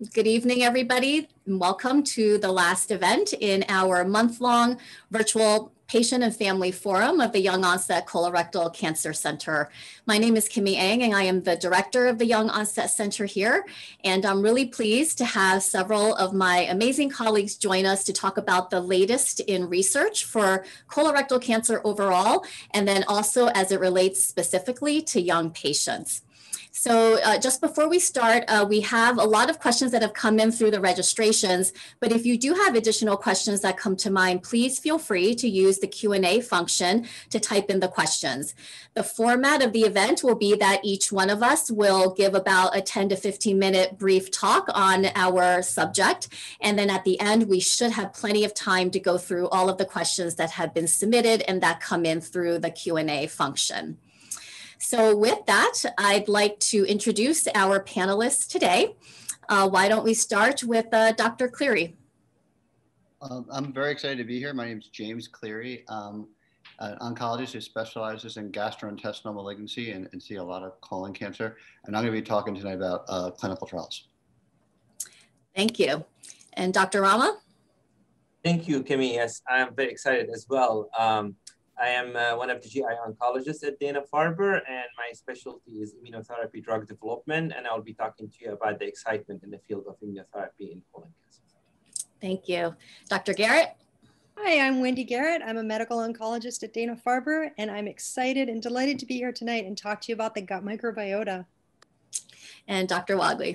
Good evening, everybody, and welcome to the last event in our month-long virtual patient and family forum of the Young-Onset Colorectal Cancer Center. My name is Kimmy Ang, and I am the director of the Young-Onset Center here. And I'm really pleased to have several of my amazing colleagues join us to talk about the latest in research for colorectal cancer overall, and then also as it relates specifically to young patients. So just before we start, we have a lot of questions that have come in through the registrations, but if you do have additional questions that come to mind, please feel free to use the Q&A function to type in the questions. The format of the event will be that each one of us will give about a 10 to 15 minute brief talk on our subject. And then at the end, we should have plenty of time to go through all of the questions that have been submitted and that come in through the Q&A function. So with that, I'd like to introduce our panelists today. Why don't we start with Dr. Cleary? I'm very excited to be here. My name is James Cleary. I'm an oncologist who specializes in gastrointestinal malignancy and see a lot of colon cancer. And I'm going to be talking tonight about clinical trials. Thank you. And Dr. Rama? Thank you, Kimmy. Yes, I'm very excited as well. I am one of the GI oncologists at Dana-Farber, and my specialty is immunotherapy drug development, and I'll be talking to you about the excitement in the field of immunotherapy in colon cancer. Thank you. Dr. Garrett? Hi, I'm Wendy Garrett. I'm a medical oncologist at Dana-Farber, and I'm excited and delighted to be here tonight and talk to you about the gut microbiota. And Dr. Wagley?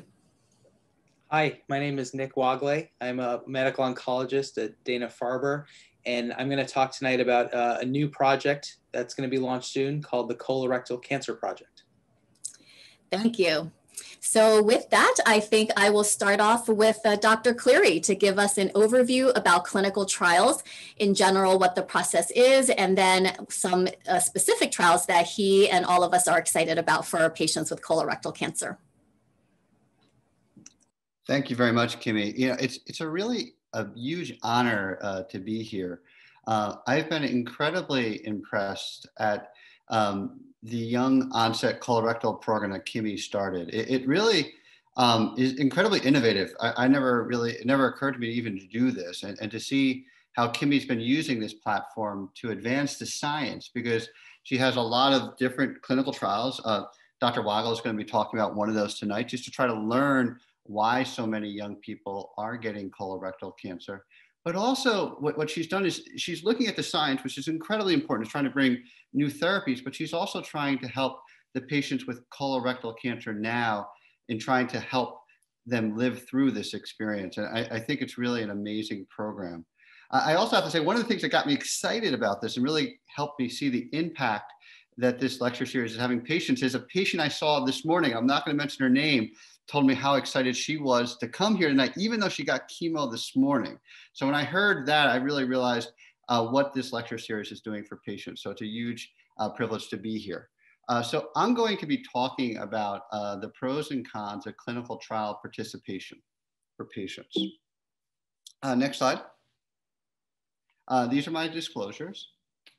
Hi, my name is Nick Wagley. I'm a medical oncologist at Dana-Farber, and I'm going to talk tonight about a new project that's going to be launched soon called the Colorectal Cancer Project. Thank you. So with that, I think I will start off with Dr. Cleary to give us an overview about clinical trials in general, what the process is, and then some specific trials that he and all of us are excited about for our patients with colorectal cancer. Thank you very much, Kimmy. You know, it's a really a huge honor to be here. I've been incredibly impressed at the Young-Onset Colorectal program that Kimmy started. It really is incredibly innovative. It never occurred to me even to do this and to see how Kimmy's been using this platform to advance the science, because she has a lot of different clinical trials. Dr. Wagle is going to be talking about one of those tonight, just to try to learn why so many young people are getting colorectal cancer. But also what she's done is she's looking at the science, which is incredibly important. It's trying to bring new therapies, but she's also trying to help the patients with colorectal cancer now in trying to help them live through this experience. And I think it's really an amazing program. I also have to say, one of the things that got me excited about this and really helped me see the impact that this lecture series is having patients is a patient I saw this morning. I'm not going to mention her name, told me how excited she was to come here tonight, even though she got chemo this morning. So when I heard that, I really realized what this lecture series is doing for patients. So it's a huge privilege to be here. So I'm going to be talking about the pros and cons of clinical trial participation for patients. Next slide. These are my disclosures.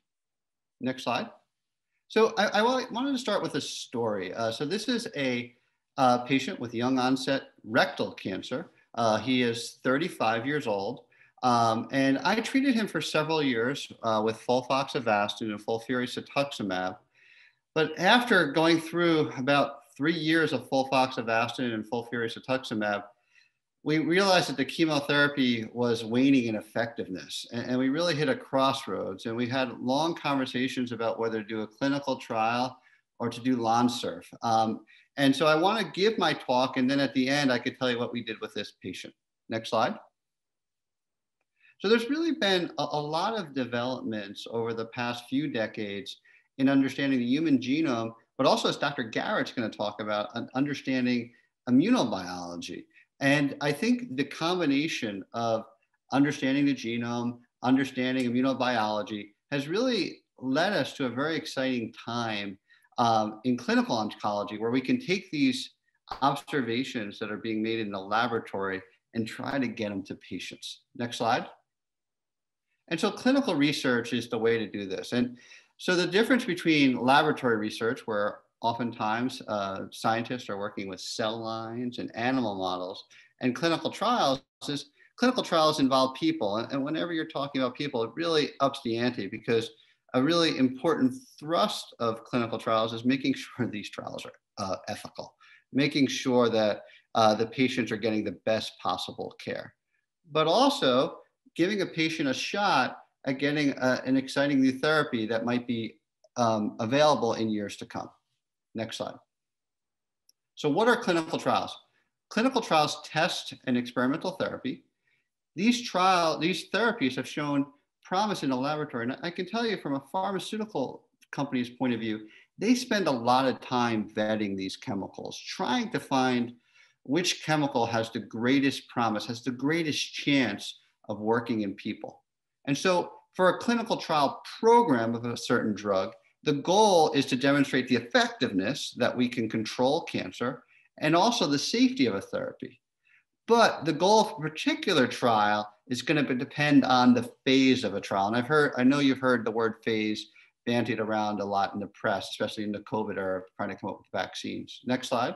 Next slide. So I wanted to start with a story. So this is a patient with young onset rectal cancer. He is 35 years old. And I treated him for several years with Avastin and cetuximab. But after going through about 3 years of Avastin and cetuximab, we realized that the chemotherapy was waning in effectiveness. And we really hit a crossroads. And we had long conversations about whether to do a clinical trial or to do Lonsurf. And so I want to give my talk, and then at the end, I could tell you what we did with this patient. Next slide. So there's really been a lot of developments over the past few decades in understanding the human genome, but also, as Dr. Garrett's going to talk about, understanding immunobiology. And I think the combination of understanding the genome, understanding immunobiology has really led us to a very exciting time in clinical oncology, where we can take these observations that are being made in the laboratory and try to get them to patients. Next slide. And so clinical research is the way to do this. And so the difference between laboratory research, where oftentimes scientists are working with cell lines and animal models, and clinical trials is clinical trials involve people. And whenever you're talking about people, it really ups the ante, because a really important thrust of clinical trials is making sure these trials are ethical, making sure that the patients are getting the best possible care, but also giving a patient a shot at getting an exciting new therapy that might be available in years to come. Next slide. So what are clinical trials? Clinical trials test an experimental therapy. These therapies have shown promise in the laboratory. And I can tell you from a pharmaceutical company's point of view, they spend a lot of time vetting these chemicals, trying to find which chemical has the greatest promise, has the greatest chance of working in people. And so for a clinical trial program of a certain drug, the goal is to demonstrate the effectiveness, that we can control cancer, and also the safety of a therapy. But the goal of a particular trial is going to depend on the phase of a trial. And I know you've heard the word phase bandied around a lot in the press, especially in the COVID era, trying to come up with vaccines. Next slide.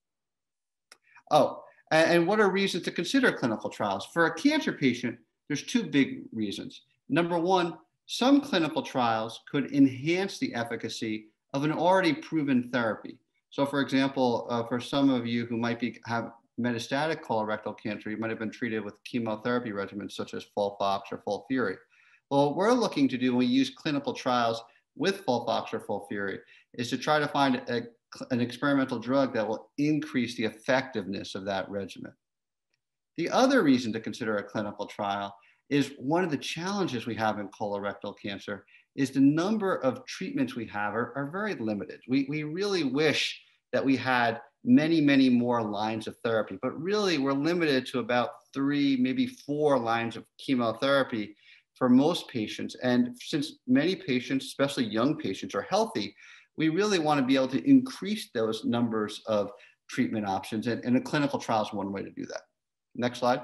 Oh, and what are reasons to consider clinical trials? For a cancer patient, there's two big reasons. Number one, some clinical trials could enhance the efficacy of an already proven therapy. So for example, for some of you who might have metastatic colorectal cancer, you might have been treated with chemotherapy regimens such as FOLFOX or FOLFIRI. Well, what we're looking to do when we use clinical trials with FOLFOX or FOLFIRI is to try to find an experimental drug that will increase the effectiveness of that regimen. The other reason to consider a clinical trial is one of the challenges we have in colorectal cancer is the number of treatments we have are very limited. We really wish that we had many, many more lines of therapy, but really we're limited to about 3, maybe 4 lines of chemotherapy for most patients. And since many patients, especially young patients, are healthy, we really want to be able to increase those numbers of treatment options. And a clinical trial is one way to do that. Next slide.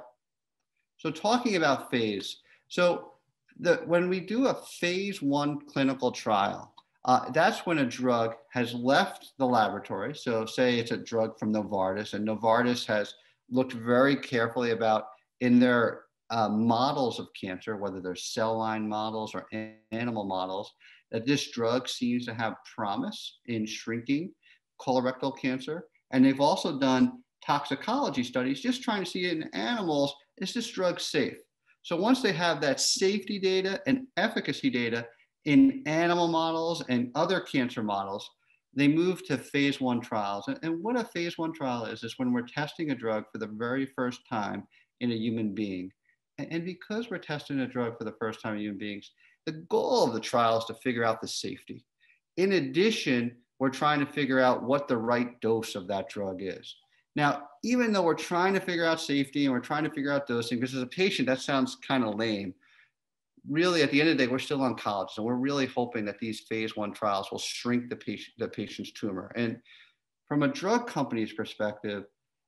So talking about phase. So when we do a phase 1 clinical trial, that's when a drug has left the laboratory. So say it's a drug from Novartis, and Novartis has looked very carefully about in their models of cancer, whether they're cell line models or animal models, that this drug seems to have promise in shrinking colorectal cancer. And they've also done toxicology studies, just trying to see in animals, is this drug safe? So once they have that safety data and efficacy data in animal models and other cancer models, they move to phase 1 trials. And what a phase 1 trial is when we're testing a drug for the very first time in a human being. And because we're testing a drug for the first time in human beings, the goal of the trial is to figure out the safety. In addition, we're trying to figure out what the right dose of that drug is. Now, even though we're trying to figure out safety and we're trying to figure out dosing, because as a patient, that sounds kind of lame. Really, at the end of the day, we're still oncologists, and we're really hoping that these phase 1 trials will shrink the patient's tumor. And from a drug company's perspective,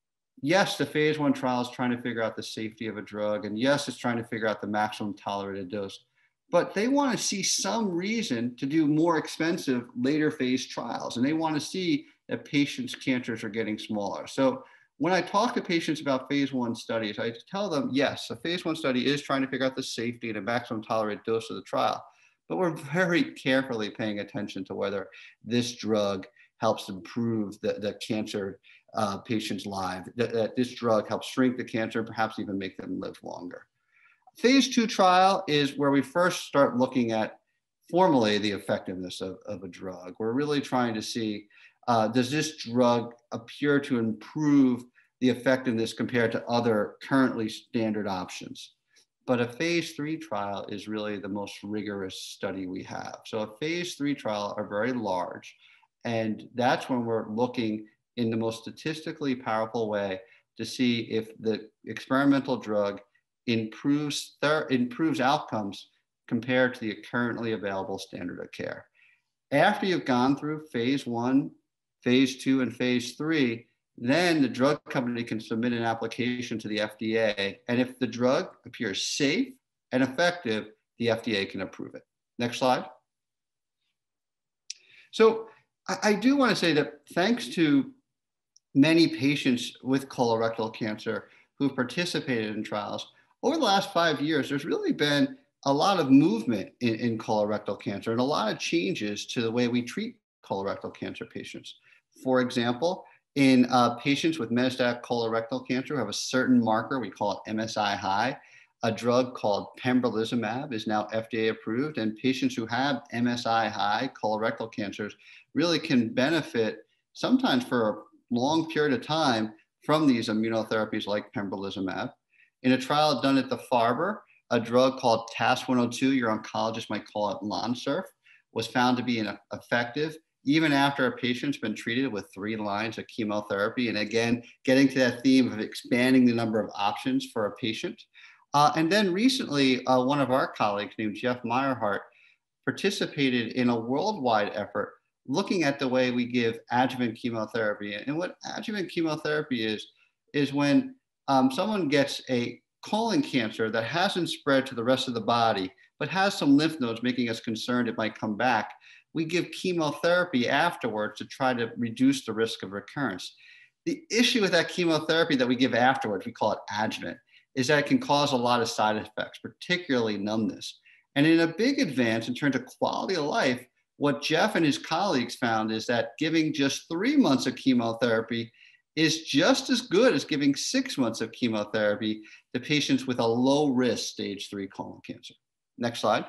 yes, the phase 1 trial is trying to figure out the safety of a drug, and yes, it's trying to figure out the maximum tolerated dose, but they want to see some reason to do more expensive later phase trials, and they want to see that patients' cancers are getting smaller. So when I talk to patients about phase 1 studies, I tell them, yes, a phase 1 study is trying to figure out the safety and a maximum tolerated dose of the trial, but we're very carefully paying attention to whether this drug helps improve the cancer patient's life, that this drug helps shrink the cancer and perhaps even make them live longer. Phase 2 trial is where we first start looking at formally the effectiveness of a drug. We're really trying to see, does this drug appear to improve the effectiveness compared to other currently standard options? But a phase 3 trial is really the most rigorous study we have. So a phase 3 trial are very large, and that's when we're looking in the most statistically powerful way to see if the experimental drug improves outcomes compared to the currently available standard of care. After you've gone through phase 1, phase 2, and phase 3, then the drug company can submit an application to the FDA. And if the drug appears safe and effective, the FDA can approve it. Next slide. So I do want to say that thanks to many patients with colorectal cancer who've participated in trials, over the last 5 years, there's really been a lot of movement in colorectal cancer and a lot of changes to the way we treat colorectal cancer patients. For example, in patients with metastatic colorectal cancer who have a certain marker, we call it MSI high, a drug called pembrolizumab is now FDA approved, and patients who have MSI high colorectal cancers really can benefit sometimes for a long period of time from these immunotherapies like pembrolizumab. In a trial done at the Farber, a drug called TAS-102, your oncologist might call it Lonsurf, was found to be effective even after a patient's been treated with 3 lines of chemotherapy. And again, getting to that theme of expanding the number of options for a patient. And then recently, one of our colleagues named Jeff Meyerhart participated in a worldwide effort looking at the way we give adjuvant chemotherapy. And what adjuvant chemotherapy is when someone gets a colon cancer that hasn't spread to the rest of the body, but has some lymph nodes making us concerned it might come back. We give chemotherapy afterwards to try to reduce the risk of recurrence. The issue with that chemotherapy that we give afterwards, we call it adjuvant, is that it can cause a lot of side effects, particularly numbness. And in a big advance in terms of quality of life, what Jeff and his colleagues found is that giving just 3 months of chemotherapy is just as good as giving 6 months of chemotherapy to patients with a low risk stage 3 colon cancer. Next slide.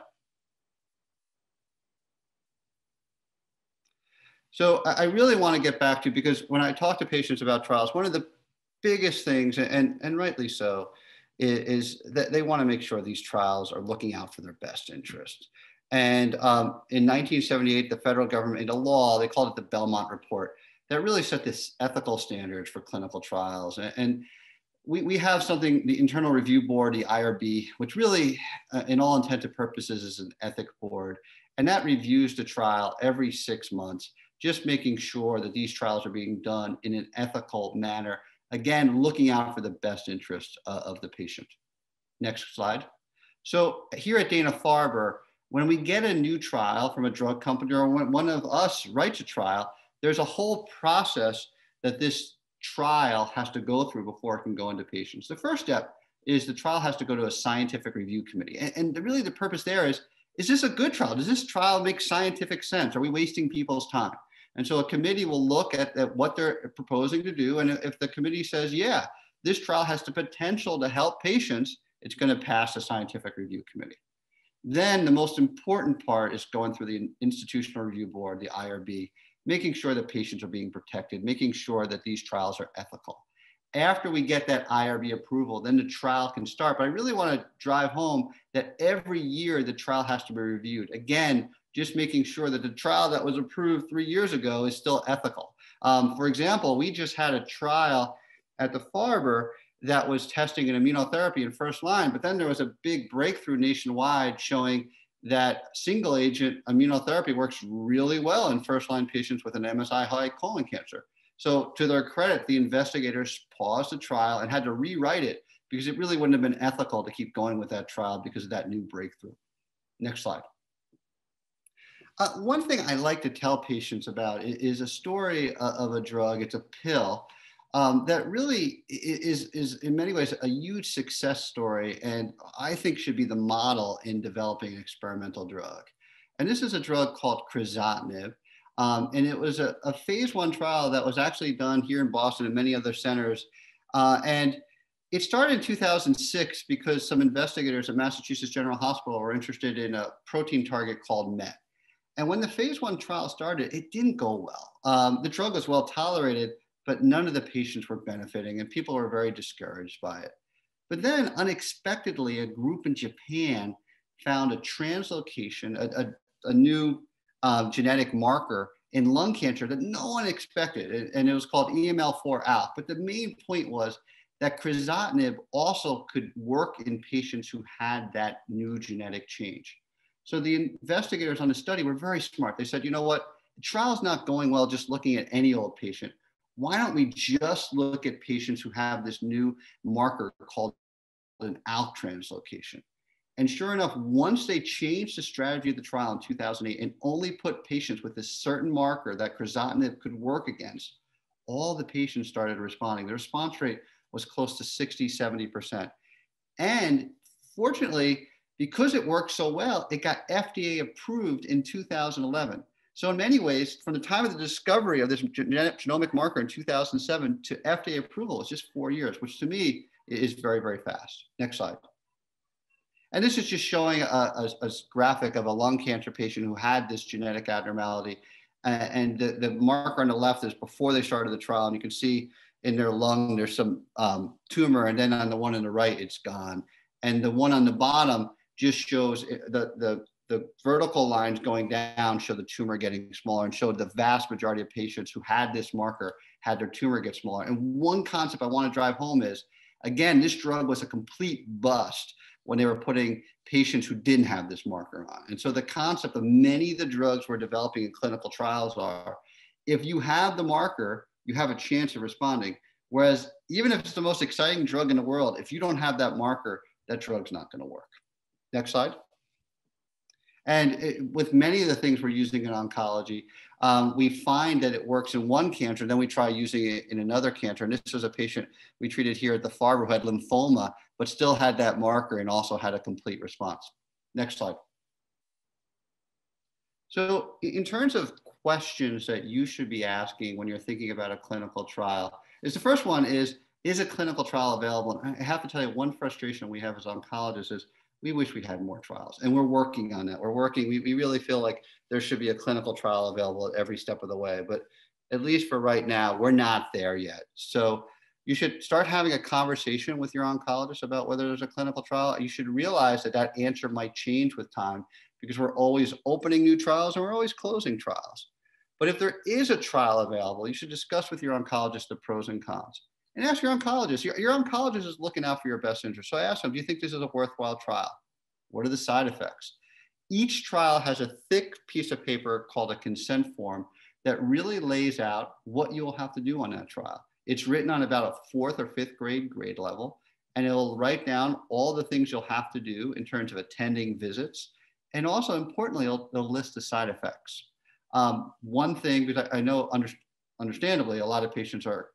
So I really want to get back to, because when I talk to patients about trials, one of the biggest things, and rightly so, is that they want to make sure these trials are looking out for their best interest. And in 1978, the federal government made a law, they called it the Belmont Report, that really set this ethical standards for clinical trials. And we have something, the Internal Review Board, the IRB, which really, in all intents and purposes, is an ethic board. And that reviews the trial every 6 months, just making sure that these trials are being done in an ethical manner. Again, looking out for the best interest of the patient. Next slide. So here at Dana-Farber, when we get a new trial from a drug company or when one of us writes a trial, there's a whole process that this trial has to go through before it can go into patients. The first step is the trial has to go to a scientific review committee. And really the purpose there is this a good trial? Does this trial make scientific sense? Are we wasting people's time? And so a committee will look at what they're proposing to do. And if the committee says, yeah, this trial has the potential to help patients, it's going to pass the scientific review committee. Then the most important part is going through the Institutional Review Board, the IRB, making sure that patients are being protected, making sure that these trials are ethical. After we get that IRB approval, then the trial can start. But I really want to drive home that every year the trial has to be reviewed. Again, just making sure that the trial that was approved 3 years ago is still ethical. For example, we just had a trial at the Farber that was testing an immunotherapy in first line, but then there was a big breakthrough nationwide showing that single agent immunotherapy works really well in first line patients with an MSI high colon cancer. So to their credit, the investigators paused the trial and had to rewrite it because it really wouldn't have been ethical to keep going with that trial because of that new breakthrough. Next slide. One thing I like to tell patients about is a story of a drug. It's a pill that really is in many ways a huge success story, and I think should be the model in developing an experimental drug. And this is a drug called crizotinib, and it was a phase 1 trial that was actually done here in Boston and many other centers. And it started in 2006 because some investigators at Massachusetts General Hospital were interested in a protein target called MET. And when the phase 1 trial started, it didn't go well. The drug was well tolerated, but none of the patients were benefiting and people were very discouraged by it. But then unexpectedly, a group in Japan found a translocation, a new genetic marker in lung cancer that no one expected. And it was called EML4-ALK. But the main point was that crizotinib also could work in patients who had that new genetic change. So the investigators on the study were very smart. They said, you know what, the trial's not going well just looking at any old patient. Why don't we just look at patients who have this new marker called an ALK translocation? And sure enough, once they changed the strategy of the trial in 2008 and only put patients with this certain marker that crizotinib could work against, all the patients started responding. The response rate was close to 60, 70%. And fortunately, because it worked so well, it got FDA approved in 2011. So in many ways, from the time of the discovery of this genomic marker in 2007 to FDA approval, it's just 4 years, which to me is very, very fast. Next slide. And this is just showing a graphic of a lung cancer patient who had this genetic abnormality. And the marker on the left is before they started the trial. And you can see in their lung, there's some tumor. And then on the one on the right, it's gone. And the one on the bottom just shows the vertical lines going down show the tumor getting smaller and showed the vast majority of patients who had this marker had their tumor get smaller. And one concept I want to drive home is, again, this drug was a complete bust when they were putting patients who didn't have this marker on. And so the concept of many of the drugs we're developing in clinical trials are, if you have the marker, you have a chance of responding. Whereas even if it's the most exciting drug in the world, if you don't have that marker, that drug's not going to work. Next slide. And with many of the things we're using in oncology, we find that it works in one cancer, then we try using it in another cancer. And this was a patient we treated here at the Farber who had lymphoma, but still had that marker and also had a complete response. Next slide. So in terms of questions that you should be asking when you're thinking about a clinical trial, the first one is a clinical trial available? And I have to tell you, one frustration we have as oncologists is we wish we had more trials, and we're working on that. We really feel like there should be a clinical trial available at every step of the way, but at least for right now, we're not there yet. So you should start having a conversation with your oncologist about whether there's a clinical trial. You should realize that that answer might change with time because we're always opening new trials and we're always closing trials. But if there is a trial available, you should discuss with your oncologist the pros and cons. And ask your oncologist. Your oncologist is looking out for your best interest. So I asked them, do you think this is a worthwhile trial? What are the side effects? Each trial has a thick piece of paper called a consent form that really lays out what you will have to do on that trial. It's written on about a 4th or 5th grade level, and it'll write down all the things you'll have to do in terms of attending visits. And also importantly, it'll list the side effects. One thing, because I know understandably, a lot of patients are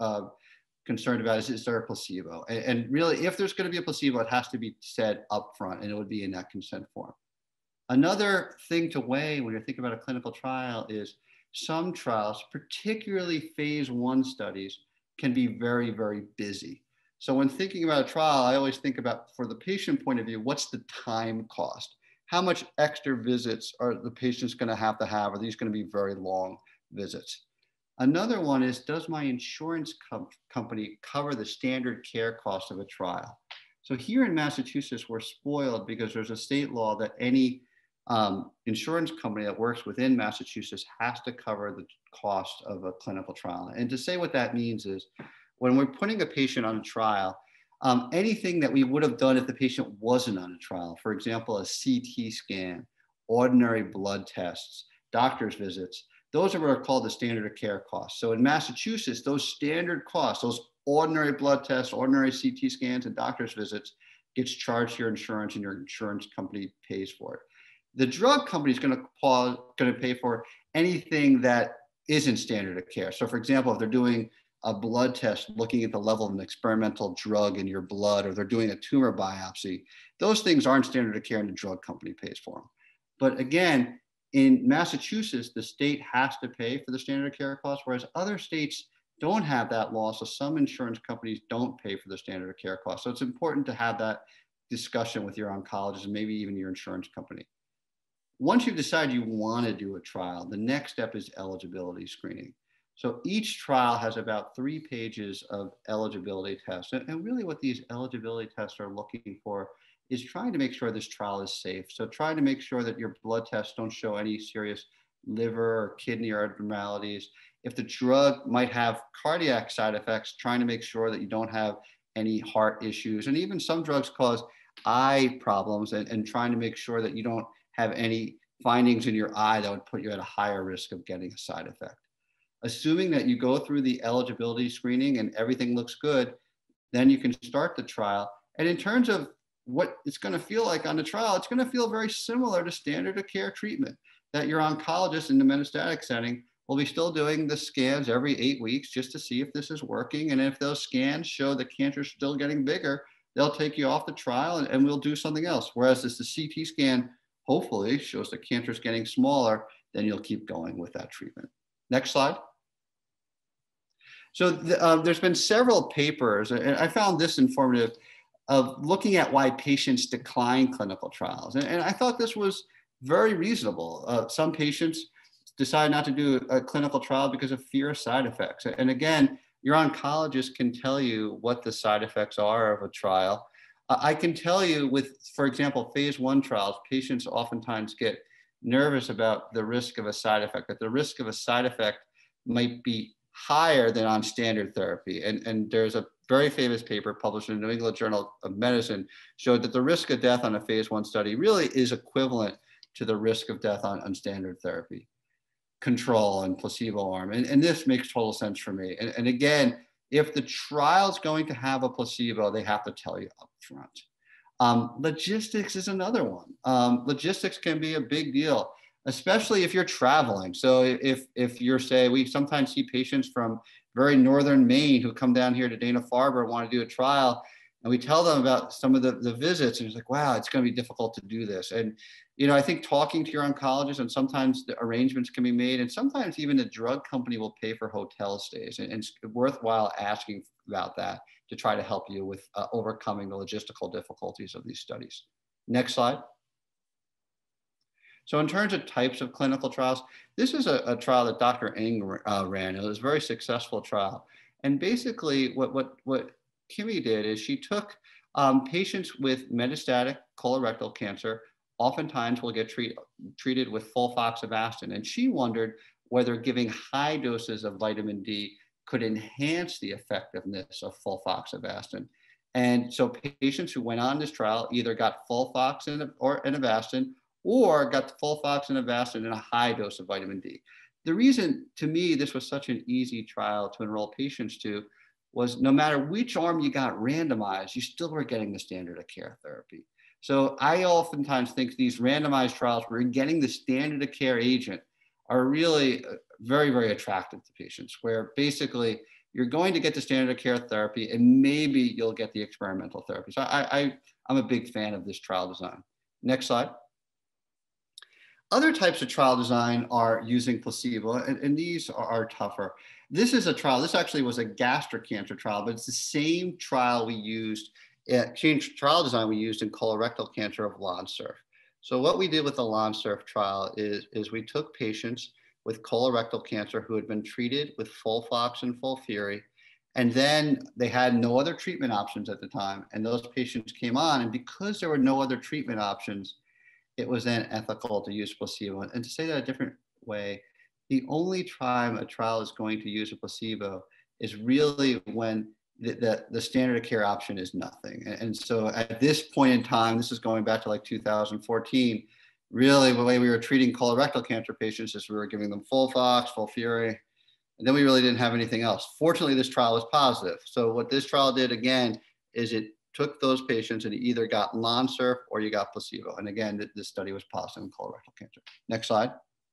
concerned about is there a placebo? And really, if there's going to be a placebo, it has to be said upfront, and it would be in that consent form. Another thing to weigh when you're thinking about a clinical trial is some trials, particularly phase 1 studies, can be very, very busy. So when thinking about a trial, I always think about, for the patient point of view, what's the time cost? How much extra visits are the patients going to have? Are these going to be very long visits? Another one is, does my insurance company cover the standard care cost of a trial? So here in Massachusetts, we're spoiled because there's a state law that any insurance company that works within Massachusetts has to cover the cost of a clinical trial. And to say what that means is, when we're putting a patient on a trial, anything that we would have done if the patient wasn't on a trial, for example, a CT scan, ordinary blood tests, doctor's visits, those are what are called the standard of care costs. So in Massachusetts, those standard costs, those ordinary blood tests, ordinary CT scans, and doctor's visits gets charged to your insurance, and your insurance company pays for it. The drug company is going to pay for anything that isn't standard of care. So for example, if they're doing a blood test looking at the level of an experimental drug in your blood, or they're doing a tumor biopsy, those things aren't standard of care, and the drug company pays for them. But again, in Massachusetts, the state has to pay for the standard of care costs, whereas other states don't have that law. So some insurance companies don't pay for the standard of care costs. So it's important to have that discussion with your oncologist and maybe even your insurance company. Once you've decided you want to do a trial, the next step is eligibility screening. So each trial has about 3 pages of eligibility tests. And really what these eligibility tests are looking for is trying to make sure this trial is safe. So trying to make sure that your blood tests don't show any serious liver or kidney abnormalities. If the drug might have cardiac side effects, trying to make sure that you don't have any heart issues. And even some drugs cause eye problems, and trying to make sure that you don't have any findings in your eye that would put you at a higher risk of getting a side effect. Assuming that you go through the eligibility screening and everything looks good, then you can start the trial. And in terms of what it's going to feel like on the trial, it's going to feel very similar to standard of care treatment that your oncologist in the metastatic setting we'll be still doing the scans every 8 weeks just to see if this is working. And if those scans show the cancer's still getting bigger, they'll take you off the trial and we'll do something else. Whereas if the CT scan hopefully shows the cancer's getting smaller, then you'll keep going with that treatment. Next slide. So there's been several papers, and I found this informative, of looking at why patients decline clinical trials. And I thought this was very reasonable. Some patients decide not to do a clinical trial because of fear of side effects. And again, your oncologist can tell you what the side effects are of a trial. I can tell you with, for example, phase 1 trials, patients oftentimes get nervous about the risk of a side effect, that the risk of a side effect might be higher than on standard therapy. And there's a very famous paper published in the New England Journal of Medicine showed that the risk of death on a phase 1 study really is equivalent to the risk of death on standard therapy, control and placebo arm. And this makes total sense for me. And again, if the trial's going to have a placebo, they have to tell you up front. Logistics is another one. Logistics can be a big deal, especially if you're traveling. So if you're, say, we sometimes see patients from very northern Maine who come down here to Dana-Farber and want to do a trial, and we tell them about some of the visits, and it's like, wow, it's going to be difficult to do this. And, you know, I think talking to your oncologist, and sometimes the arrangements can be made, and sometimes even the drug company will pay for hotel stays, and it's worthwhile asking about that to try to help you with overcoming the logistical difficulties of these studies. Next slide. So in terms of types of clinical trials, this is a trial that Dr. Eng ran. It was a very successful trial. And basically what Kimmy did is she took patients with metastatic colorectal cancer, oftentimes will get treated with sulfoxaflosine. And she wondered whether giving high doses of vitamin D could enhance the effectiveness of sulfoxaflosine. And so patients who went on this trial either got Folfox and Avastin, or got the Folfox and Avastin and a high dose of vitamin D. The reason, to me, this was such an easy trial to enroll patients to was no matter which arm you got randomized, you still were getting the standard of care therapy. So I oftentimes think these randomized trials where you're getting the standard of care agent are really very, very attractive to patients, where basically you're going to get the standard of care therapy and maybe you'll get the experimental therapy. So I'm a big fan of this trial design. Next slide. Other types of trial design are using placebo, and these are tougher. This is a trial, this actually was a gastric cancer trial, but it's the same trial we used, trial design we used in colorectal cancer of LONSURF. So what we did with the LONSURF trial is we took patients with colorectal cancer who had been treated with Folfox and FOLFIRI, and then they had no other treatment options at the time, and those patients came on, and because there were no other treatment options, it was then ethical to use placebo. And to say that a different way, the only time a trial is going to use a placebo is really when the standard of care option is nothing. And so at this point in time, this is going back to like 2014, really the way we were treating colorectal cancer patients is we were giving them Folfox, FOLFIRI, and then we really didn't have anything else. Fortunately, this trial was positive. So what this trial did again is it took those patients and either got LONSURF or you got placebo. And again, this study was positive in colorectal cancer. Next slide.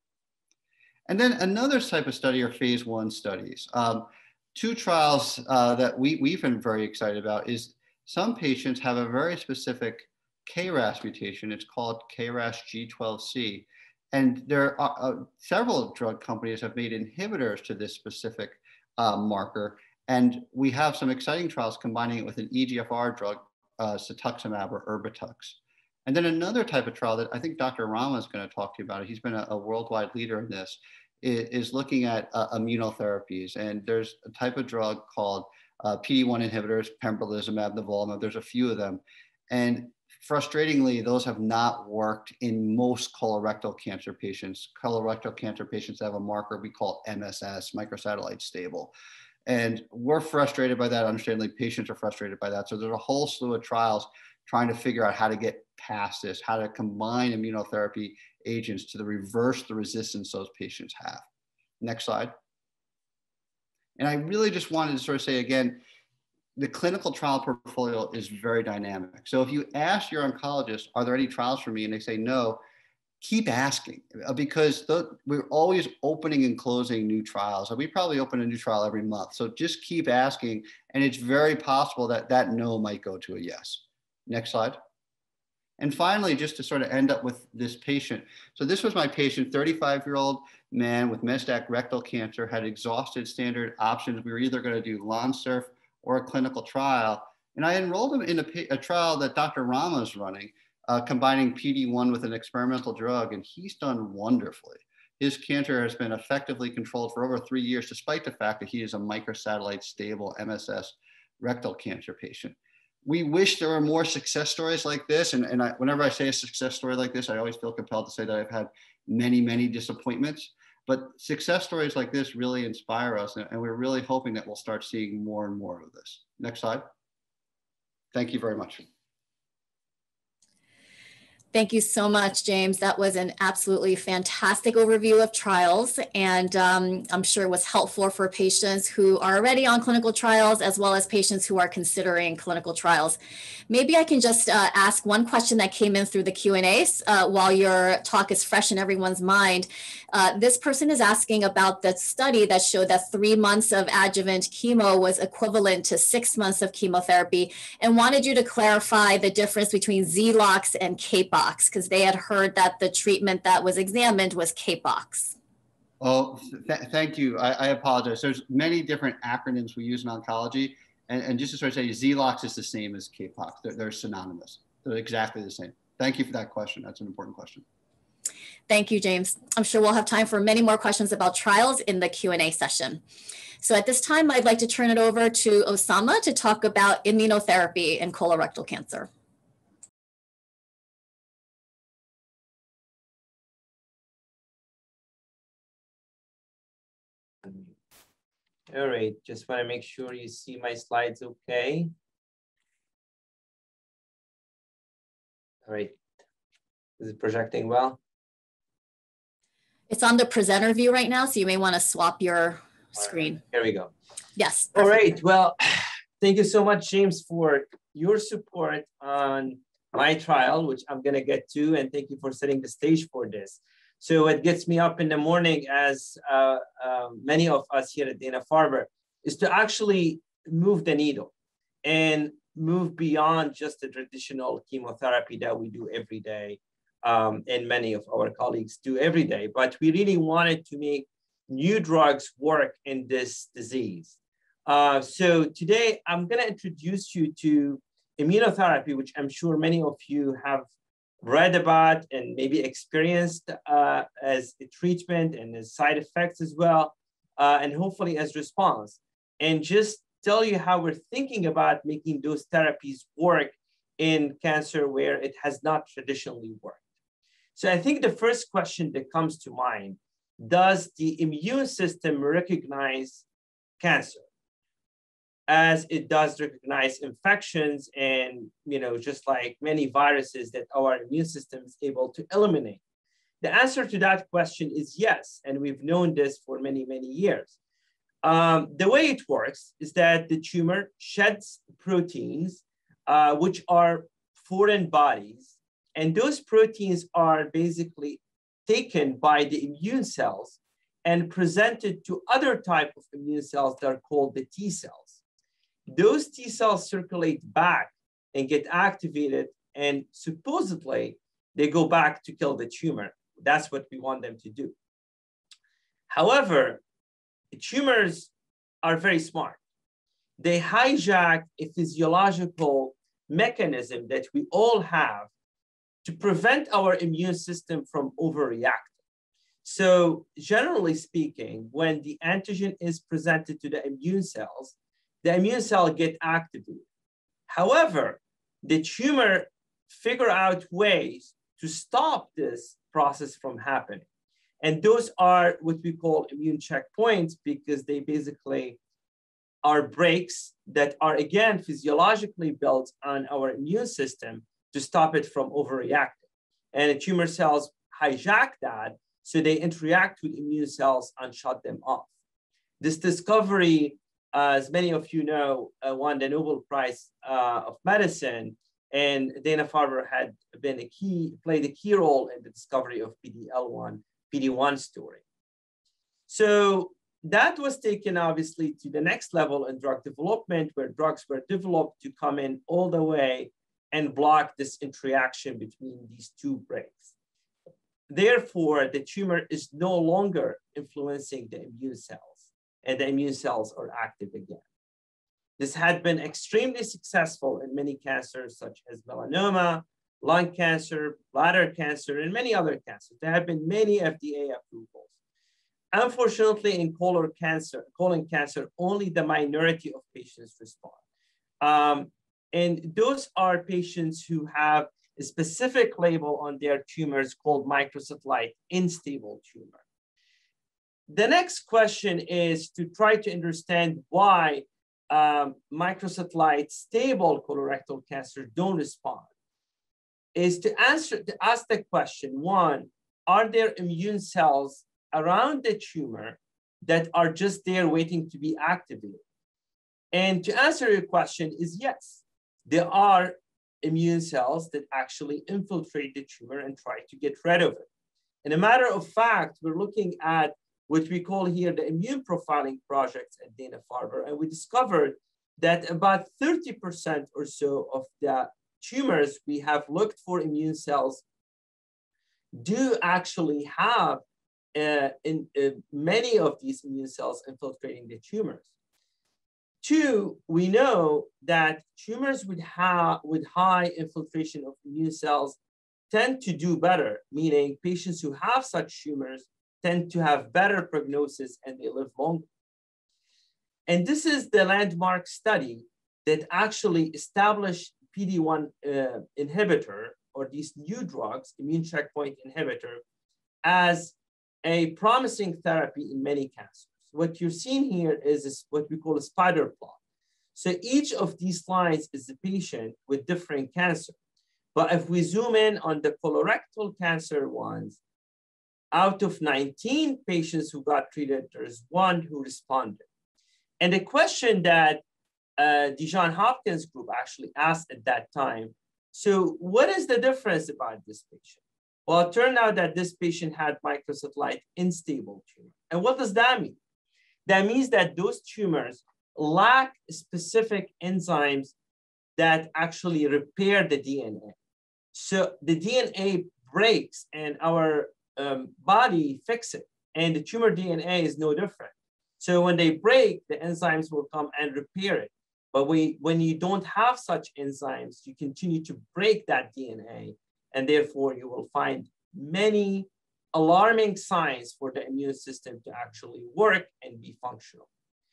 And then another type of study are phase 1 studies. Two trials that we've been very excited about is some patients have a very specific KRAS mutation. It's called KRAS G12C. And there are several drug companies have made inhibitors to this specific marker. And we have some exciting trials combining it with an EGFR drug, cetuximab or Erbitux. And then another type of trial that I think Dr. Rama is going to talk to you about, he's been a worldwide leader in this, is looking at immunotherapies. And there's a type of drug called PD-1 inhibitors, pembrolizumab, nivolumab, there's a few of them. And frustratingly, those have not worked in most colorectal cancer patients. Colorectal cancer patients have a marker we call MSS, microsatellite stable. And we're frustrated by that. Understandably, patients are frustrated by that. So there's a whole slew of trials trying to figure out how to get past this, how to combine immunotherapy agents to reverse the resistance those patients have. Next slide. And I really just wanted to sort of say again, the clinical trial portfolio is very dynamic. So if you ask your oncologist, are there any trials for me? And they say no, keep asking, because we're always opening and closing new trials. And we probably open a new trial every month. So just keep asking. And it's very possible that that no might go to a yes. Next slide. And finally, just to sort of end up with this patient. So this was my patient, 35-year-old man with metastatic rectal cancer, had exhausted standard options. We were either going to do Lonsurf or a clinical trial. And I enrolled him in a trial that Dr. Rama is running, combining PD-1 with an experimental drug, and he's done wonderfully. His cancer has been effectively controlled for over 3 years, despite the fact that he is a microsatellite stable MSS rectal cancer patient. We wish there were more success stories like this. And whenever I say a success story like this, I always feel compelled to say that I've had many, many disappointments. But success stories like this really inspire us. And we're really hoping that we'll start seeing more and more of this. Next slide. Thank you very much. Thank you so much, James. That was an absolutely fantastic overview of trials, and I'm sure it was helpful for patients who are already on clinical trials, as well as patients who are considering clinical trials. Maybe I can just ask one question that came in through the Q&A while your talk is fresh in everyone's mind. This person is asking about the study that showed that 3 months of adjuvant chemo was equivalent to 6 months of chemotherapy, and wanted you to clarify the difference between Xelox and Capox, because they had heard that the treatment that was examined was Capox. Oh, thank you. I apologize. There's many different acronyms we use in oncology. And just to sort of say, Xelox is the same as Capox. They're synonymous. They're exactly the same. Thank you for that question. That's an important question. Thank you, James. I'm sure we'll have time for many more questions about trials in the Q&A session. So at this time, I'd like to turn it over to Osama to talk about immunotherapy in colorectal cancer. All right, just want to make sure you see my slides okay. All right, is it projecting well? It's on the presenter view right now, so you may want to swap your screen. Right, here we go. Yes. All right, well, thank you so much, James, for your support on my trial, which I'm going to get to, and thank you for setting the stage for this. So it gets me up in the morning, as many of us here at Dana-Farber, is to actually move the needle and move beyond just the traditional chemotherapy that we do every day, and many of our colleagues do every day. But we really wanted to make new drugs work in this disease. So today, I'm going to introduce you to immunotherapy, which I'm sure many of you have read about and maybe experienced as a treatment and as side effects as well, and hopefully as response. And just tell you how we're thinking about making those therapies work in cancer where it has not traditionally worked. So I think the first question that comes to mind, does the immune system recognize cancer as it does recognize infections and, just like many viruses that our immune system is able to eliminate? The answer to that question is yes, and we've known this for many, many years. The way it works is that the tumor sheds proteins, which are foreign bodies, and those proteins are basically taken by the immune cells and presented to other type of immune cells that are called the T cells. Those T cells circulate back and get activated, and supposedly they go back to kill the tumor. That's what we want them to do. However, tumors are very smart. They hijack a physiological mechanism that we all have to prevent our immune system from overreacting. So generally speaking, when the antigen is presented to the immune cells, the immune cell get activated. However, the tumor figure out ways to stop this process from happening. And those are what we call immune checkpoints, because they basically are brakes that are, again, physiologically built on our immune system to stop it from overreacting. And the tumor cells hijack that, so they interact with immune cells and shut them off. This discovery, as many of you know, won the Nobel Prize of Medicine And Dana-Farber had played a key role in the discovery of PD-1 story. So that was taken obviously to the next level in drug development, where drugs were developed to come in all the way and block this interaction between these two breaks. Therefore, the tumor is no longer influencing the immune cells, and the immune cells are active again. This had been extremely successful in many cancers, such as melanoma, lung cancer, bladder cancer, and many other cancers. There have been many FDA approvals. Unfortunately, in colon cancer, only the minority of patients respond. And those are patients who have a specific label on their tumors called microsatellite unstable tumor. The next question is to try to understand why microsatellite stable colorectal cancer don't respond. Is to ask the question, one, are there immune cells around the tumor that are just there waiting to be activated? And to answer your question is yes, there are immune cells that actually infiltrate the tumor and try to get rid of it. And a matter of fact, we're looking at what we call here the immune profiling projects at Dana-Farber, and we discovered that about 30% or so of the tumors we have looked for immune cells do actually have many of these immune cells infiltrating the tumors. Two, we know that tumors with high infiltration of immune cells tend to do better, meaning patients who have such tumors tend to have better prognosis and they live longer. And this is the landmark study that actually established PD-1 inhibitor, or these new drugs, immune checkpoint inhibitor, as a promising therapy in many cancers. What you're seeing here is what we call a spider plot. So each of these lines is a patient with different cancer. But if we zoom in on the colorectal cancer ones, out of 19 patients who got treated, there's one who responded. And the question that the Johns Hopkins group actually asked at that time, so what is the difference about this patient? Well, it turned out that this patient had microsatellite unstable tumor. And what does that mean? That means that those tumors lack specific enzymes that actually repair the DNA. So the DNA breaks and our body fixes it, and the tumor DNA is no different. So when they break, the enzymes will come and repair it. But when you don't have such enzymes, you continue to break that DNA, and therefore you will find many alarming signs for the immune system to actually work and be functional.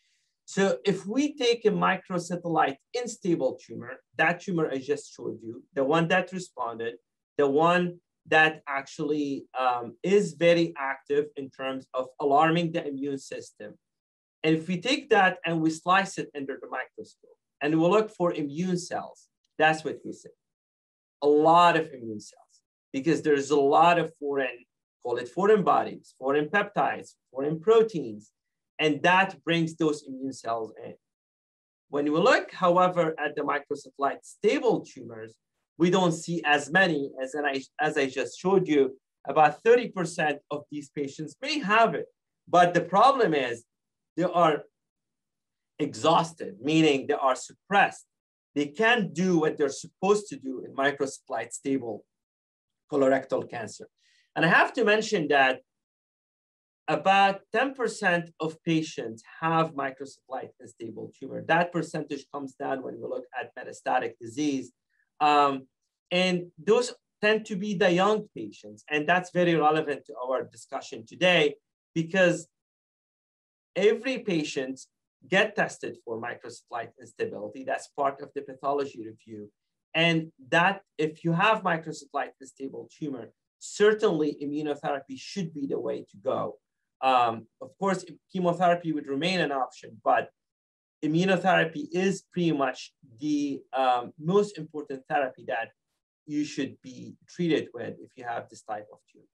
So if we take a microsatellite unstable tumor, that tumor I just showed you, the one that responded, the one that actually is very active in terms of alarming the immune system. And if we take that and we slice it under the microscope and we look for immune cells, that's what we see. A lot of immune cells, because there's a lot of foreign, call it foreign bodies, foreign peptides, foreign proteins, and that brings those immune cells in. When we look, however, at the microsatellite stable tumors, we don't see as many as I just showed you. About 30% of these patients may have it, but the problem is they are exhausted, meaning they are suppressed. They can't do what they're supposed to do in microsatellite stable colorectal cancer. And I have to mention that about 10% of patients have microsatellite unstable tumor. That percentage comes down when we look at metastatic disease. And those tend to be the young patients. And that's very relevant to our discussion today, because every patient get tested for microsatellite instability. That's part of the pathology review. And that if you have microsatellite unstable tumor, certainly immunotherapy should be the way to go. Of course, chemotherapy would remain an option, but immunotherapy is pretty much the most important therapy that you should be treated with if you have this type of tumor.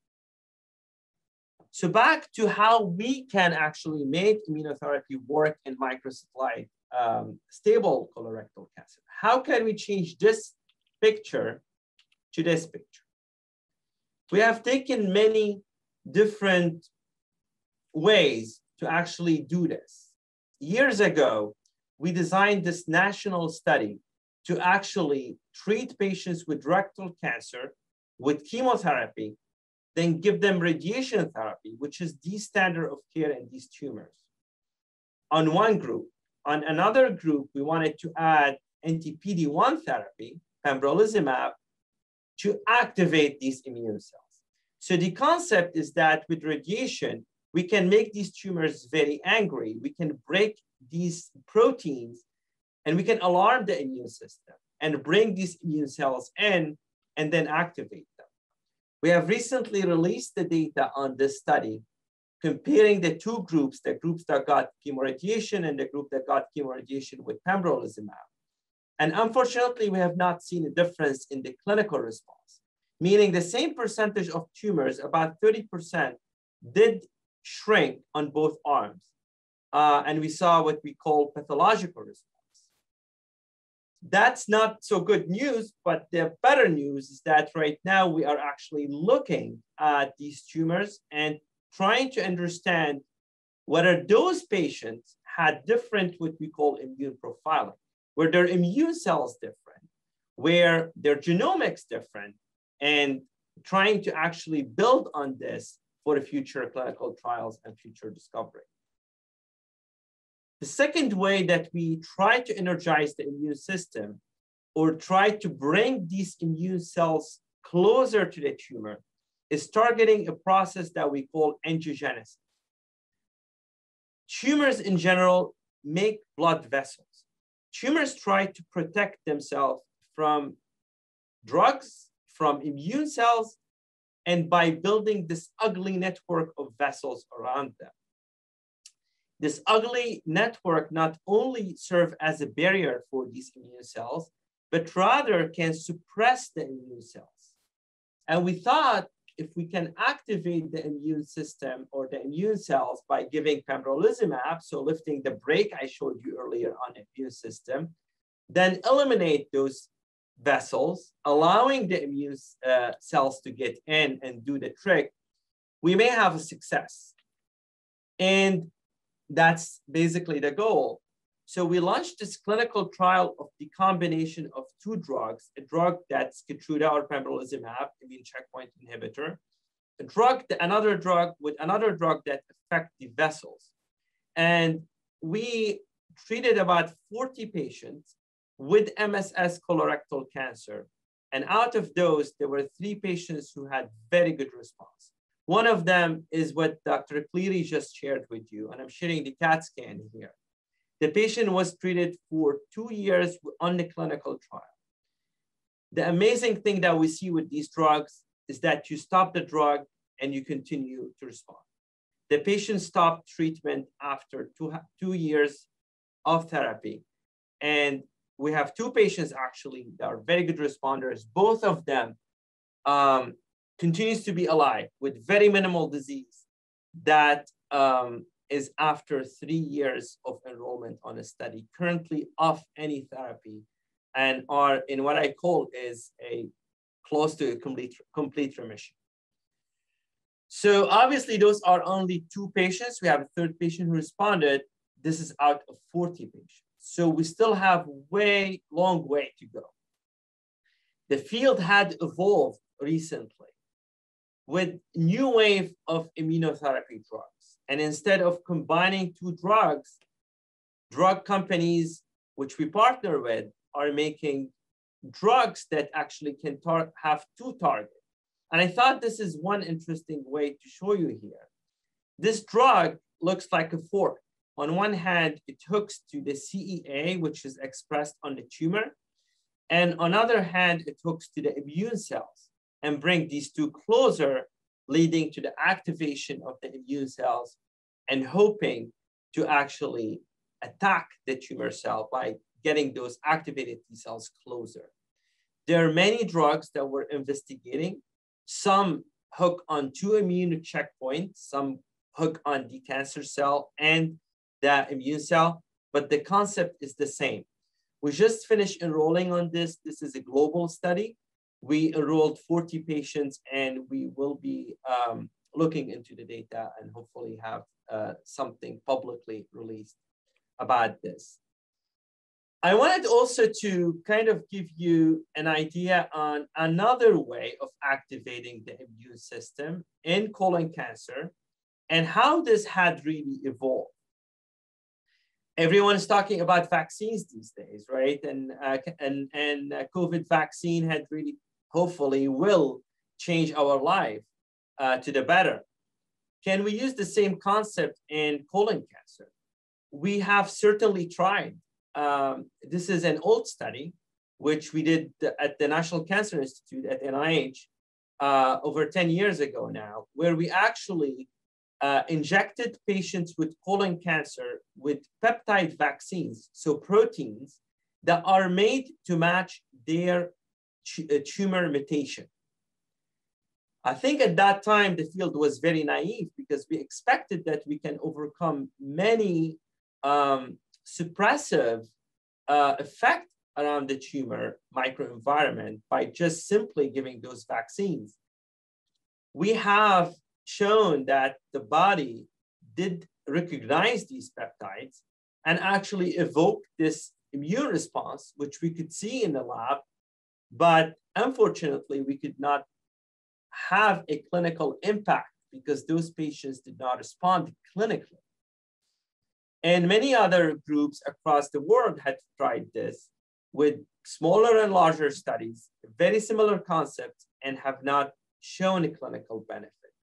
So back to how we can actually make immunotherapy work in microsatellite stable colorectal cancer. How can we change this picture to this picture. We have taken many different ways to actually do this. Years ago, we designed this national study to actually treat patients with rectal cancer with chemotherapy, then give them radiation therapy, which is the standard of care in these tumors, on one group. On another group, we wanted to add anti-PD-1 therapy, pembrolizumab, to activate these immune cells. So the concept is that with radiation, we can make these tumors very angry. We can break these proteins and we can alarm the immune system and bring these immune cells in and then activate them. We have recently released the data on this study, comparing the two groups, the groups that got chemoradiation and the group that got chemoradiation with pembrolizumab. And unfortunately, we have not seen a difference in the clinical response, meaning the same percentage of tumors, about 30%, did shrink on both arms. And we saw what we call pathological response. That's not so good news, but the better news is that right now we are actually looking at these tumors and trying to understand whether those patients had different, what we call immune profiling, where their immune cells different, where their genomics different, and trying to actually build on this for future clinical trials and future discovery. The second way that we try to energize the immune system or try to bring these immune cells closer to the tumor is targeting a process that we call angiogenesis. Tumors in general make blood vessels. Tumors try to protect themselves from drugs, from immune cells, and by building this ugly network of vessels around them. This ugly network not only serves as a barrier for these immune cells, but rather can suppress the immune cells. And we thought if we can activate the immune system or the immune cells by giving pembrolizumab, so lifting the brake I showed you earlier on the immune system, then eliminate those vessels, allowing the immune cells to get in and do the trick, we may have a success. And that's basically the goal. So we launched this clinical trial of the combination of two drugs, a drug that's Keytruda or pembrolizumab, immune checkpoint inhibitor, another drug that affects the vessels. And we treated about 40 patients with MSS colorectal cancer. And out of those, there were 3 patients who had very good response. One of them is what Dr. Cleary just shared with you, and I'm sharing the CAT scan here. The patient was treated for 2 years on the clinical trial. The amazing thing that we see with these drugs is that you stop the drug and you continue to respond. The patient stopped treatment after two years of therapy. And we have 2 patients actually that are very good responders. Both of them continues to be alive with very minimal disease that is after 3 years of enrollment on a study, currently off any therapy, and are in what I call is a close to a complete remission. So obviously those are only 2 patients. We have a 3rd patient who responded. This is out of 40 patients. So we still have long way to go. The field had evolved recently with new wave of immunotherapy drugs. And instead of combining 2 drugs, drug companies, which we partner with, are making drugs that actually can have 2 targets. And I thought this is one interesting way to show you here. This drug looks like a fork. On one hand, it hooks to the CEA, which is expressed on the tumor. And on the other hand, it hooks to the immune cells and bring these 2 closer, leading to the activation of the immune cells and hoping to actually attack the tumor cell by getting those activated T cells closer. There are many drugs that we're investigating. Some hook on 2 immune checkpoints, some hook on the cancer cell and the immune cell, but the concept is the same. We just finished enrolling on this. This is a global study. We enrolled 40 patients, and we will be looking into the data and hopefully have something publicly released about this. I wanted also to kind of give you an idea on another way of activating the immune system in colon cancer and how this had really evolved. Everyone's talking about vaccines these days, right? And COVID vaccine had really, hopefully will change our life to the better. Can we use the same concept in colon cancer? We have certainly tried. This is an old study, which we did at the National Cancer Institute at NIH over 10 years ago now, where we actually injected patients with colon cancer with peptide vaccines, so proteins that are made to match their tumor mutation. I think at that time, the field was very naive because we expected that we can overcome many suppressive effect around the tumor microenvironment by just simply giving those vaccines. We have shown that the body did recognize these peptides and actually evoke this immune response, which we could see in the lab, but unfortunately, we could not have a clinical impact because those patients did not respond clinically. And many other groups across the world had tried this with smaller and larger studies, very similar concepts, and have not shown a clinical benefit.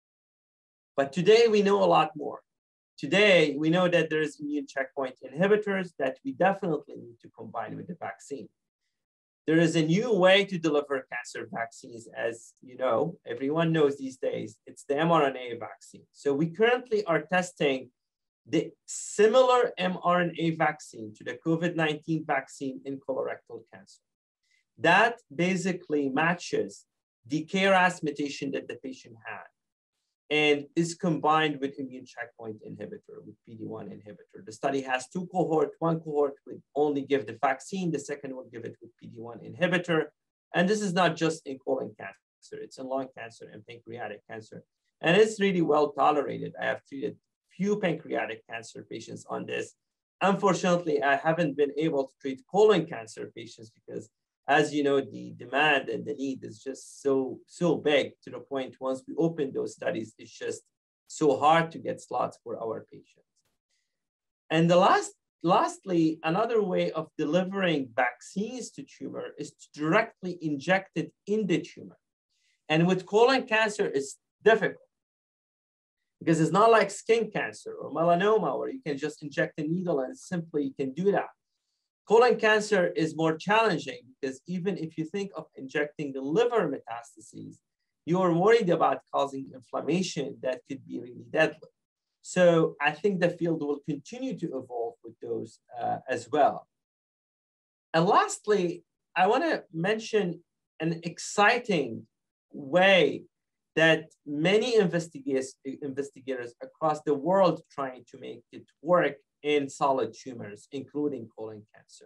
But today we know a lot more. Today, we know that there's immune checkpoint inhibitors that we definitely need to combine with the vaccine. There is a new way to deliver cancer vaccines, as you know, everyone knows these days, it's the mRNA vaccine. So we currently are testing the similar mRNA vaccine to the COVID-19 vaccine in colorectal cancer. That basically matches the KRAS mutation that the patient had and is combined with immune checkpoint inhibitor, with PD-1 inhibitor. The study has two cohorts. One cohort will only give the vaccine, the second will give it with PD-1 inhibitor. And this is not just in colon cancer, it's in lung cancer and pancreatic cancer. And it's really well tolerated. I have treated few pancreatic cancer patients on this. Unfortunately, I haven't been able to treat colon cancer patients because, as you know, the demand and the need is just so big to the point once we open those studies, it's just so hard to get slots for our patients. And lastly, another way of delivering vaccines to tumor is to directly inject it in the tumor. And with colon cancer, it's difficult because it's not like skin cancer or melanoma where you can just inject a needle and simply you can do that. Colon cancer is more challenging because even if you think of injecting the liver metastases, you are worried about causing inflammation that could be really deadly. So I think the field will continue to evolve with those as well. And lastly, I want to mention an exciting way that many investigators across the world trying to make it work in solid tumors, including colon cancer.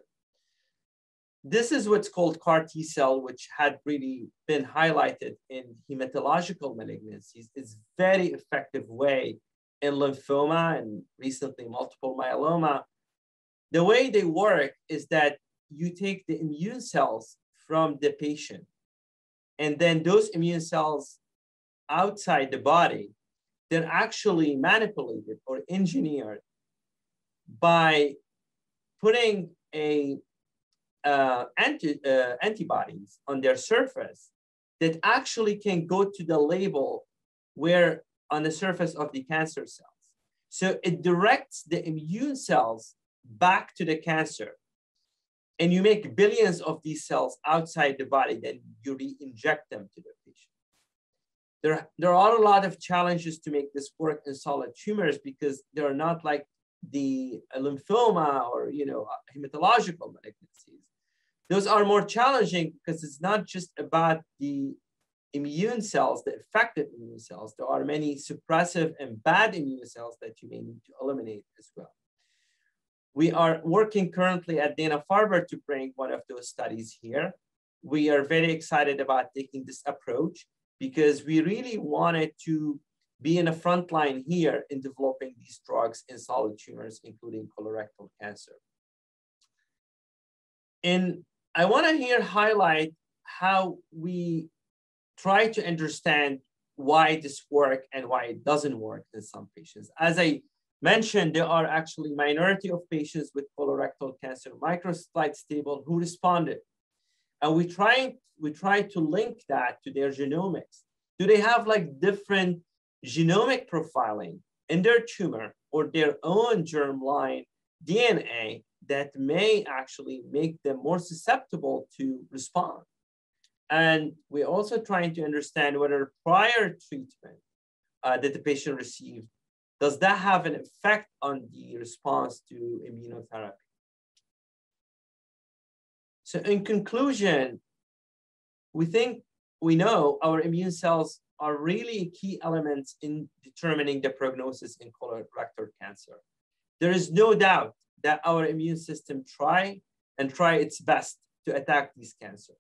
This is what's called CAR T cell, which had really been highlighted in hematological malignancies. It's a very effective way in lymphoma and recently multiple myeloma. The way they work is that you take the immune cells from the patient, and then those immune cells outside the body, they're actually manipulated or engineered by putting antibodies on their surface that actually can go to the label where on the surface of the cancer cells. So it directs the immune cells back to the cancer. And you make billions of these cells outside the body, then you re-inject them to the patient. There are a lot of challenges to make this work in solid tumors because they're not like the lymphoma or hematological malignancies. Those are more challenging because it's not just about the immune cells, the effective immune cells. There are many suppressive and bad immune cells that you may need to eliminate as well. We are working currently at Dana-Farber to bring one of those studies here. We are very excited about taking this approach because we really wanted to be in the front line here in developing these drugs in solid tumors, including colorectal cancer. And I want to here highlight how we try to understand why this works and why it doesn't work in some patients. As I mentioned, there are actually minority of patients with colorectal cancer, microsatellite stable, who responded. And we try to link that to their genomics. Do they have like different genomic profiling in their tumor or their own germline DNA that may actually make them more susceptible to respond? And we're also trying to understand whether prior treatment that the patient received, does that have an effect on the response to immunotherapy? So in conclusion, we know our immune cells are really key elements in determining the prognosis in colorectal cancer. There is no doubt that our immune system try its best to attack these cancers.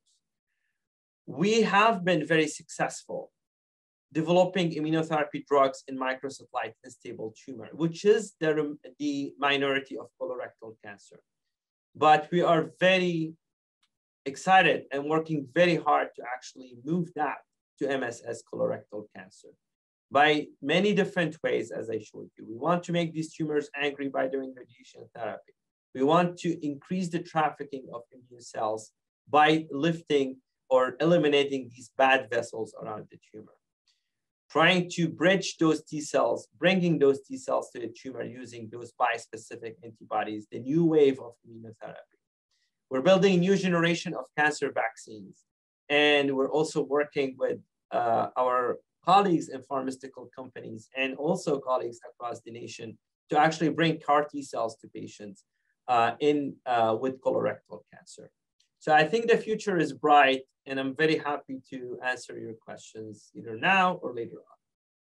We have been very successful developing immunotherapy drugs in microsatellite unstable tumor, which is the minority of colorectal cancer. But we are very excited and working very hard to actually move that to MSS colorectal cancer by many different ways, as I showed you. We want to make these tumors angry by doing radiation therapy. We want to increase the trafficking of immune cells by lifting or eliminating these bad vessels around the tumor. Trying to bridge those T cells, bringing those T cells to the tumor using those bispecific antibodies, the new wave of immunotherapy. We're building a new generation of cancer vaccines. And we're also working with our colleagues in pharmaceutical companies and also colleagues across the nation to actually bring CAR T cells to patients with colorectal cancer. So I think the future is bright, and I'm very happy to answer your questions either now or later on.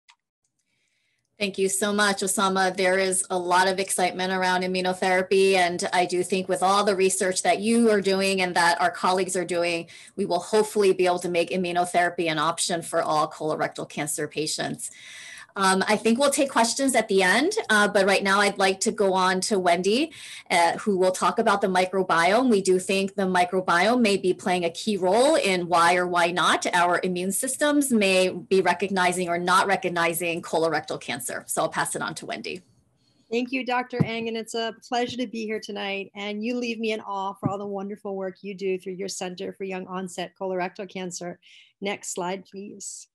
Thank you so much, Osama. There is a lot of excitement around immunotherapy, and I do think with all the research that you are doing and that our colleagues are doing, we will hopefully be able to make immunotherapy an option for all colorectal cancer patients. I think we'll take questions at the end, but right now I'd like to go on to Wendy, who will talk about the microbiome. We do think the microbiome may be playing a key role in why or why not our immune systems may be recognizing or not recognizing colorectal cancer. So I'll pass it on to Wendy. Thank you, Dr. Eng, and it's a pleasure to be here tonight. And you leave me in awe for all the wonderful work you do through your Center for Young-Onset Colorectal Cancer. Next slide, please.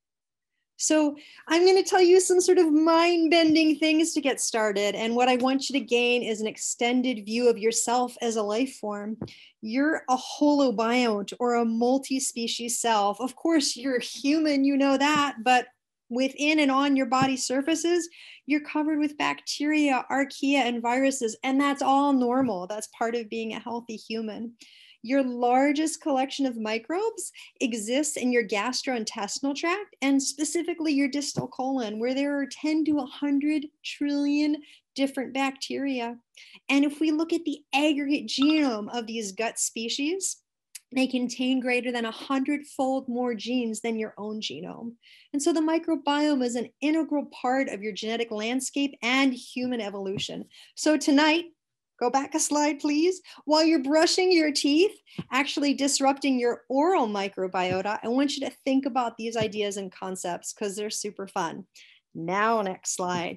So I'm going to tell you some sort of mind-bending things to get started. And what I want you to gain is an extended view of yourself as a life form. You're a holobionte or a multi-species self. Of course, you're human, you know that, but within and on your body surfaces, you're covered with bacteria, archaea, and viruses, and that's all normal. That's part of being a healthy human. Your largest collection of microbes exists in your gastrointestinal tract, and specifically your distal colon, where there are 10 to 100 trillion different bacteria. And if we look at the aggregate genome of these gut species, they contain greater than 100-fold more genes than your own genome. And so the microbiome is an integral part of your genetic landscape and human evolution. So tonight, go back a slide, please. While you're brushing your teeth, actually disrupting your oral microbiota, I want you to think about these ideas and concepts because they're super fun. Now, next slide.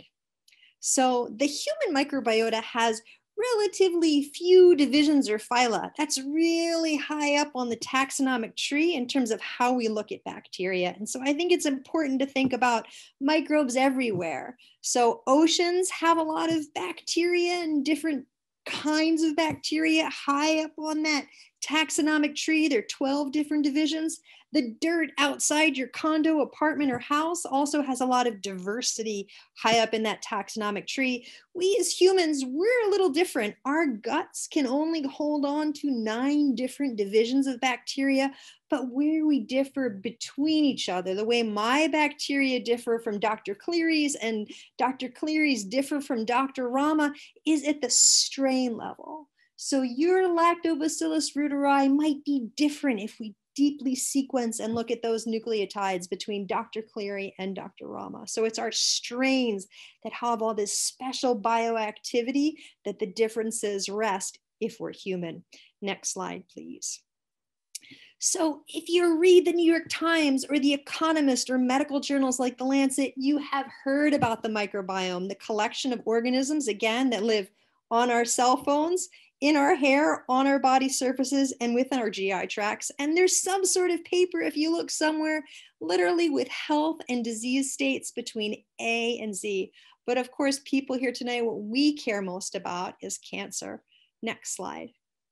So the human microbiota has relatively few divisions or phyla. That's really high up on the taxonomic tree in terms of how we look at bacteria. And so I think it's important to think about microbes everywhere. So oceans have a lot of bacteria and different kinds of bacteria high up on that taxonomic tree, there are 12 different divisions. The dirt outside your condo, apartment, or house also has a lot of diversity high up in that taxonomic tree. We as humans, we're a little different. Our guts can only hold on to 9 different divisions of bacteria, but where we differ between each other, the way my bacteria differ from Dr. Cleary's and Dr. Cleary's differ from Dr. Rama, is at the strain level. So your Lactobacillus reuteri might be different if we deeply sequence and look at those nucleotides between Dr. Cleary and Dr. Rama. So it's our strains that have all this special bioactivity that the differences rest if we're human. Next slide, please. So if you read the New York Times or The Economist or medical journals like The Lancet, you have heard about the microbiome, the collection of organisms, again, that live on our cell phones, in our hair, on our body surfaces, and within our GI tracts. And there's some sort of paper, if you look somewhere, literally with health and disease states between A and Z. But of course, people here tonight, what we care most about is cancer. Next slide.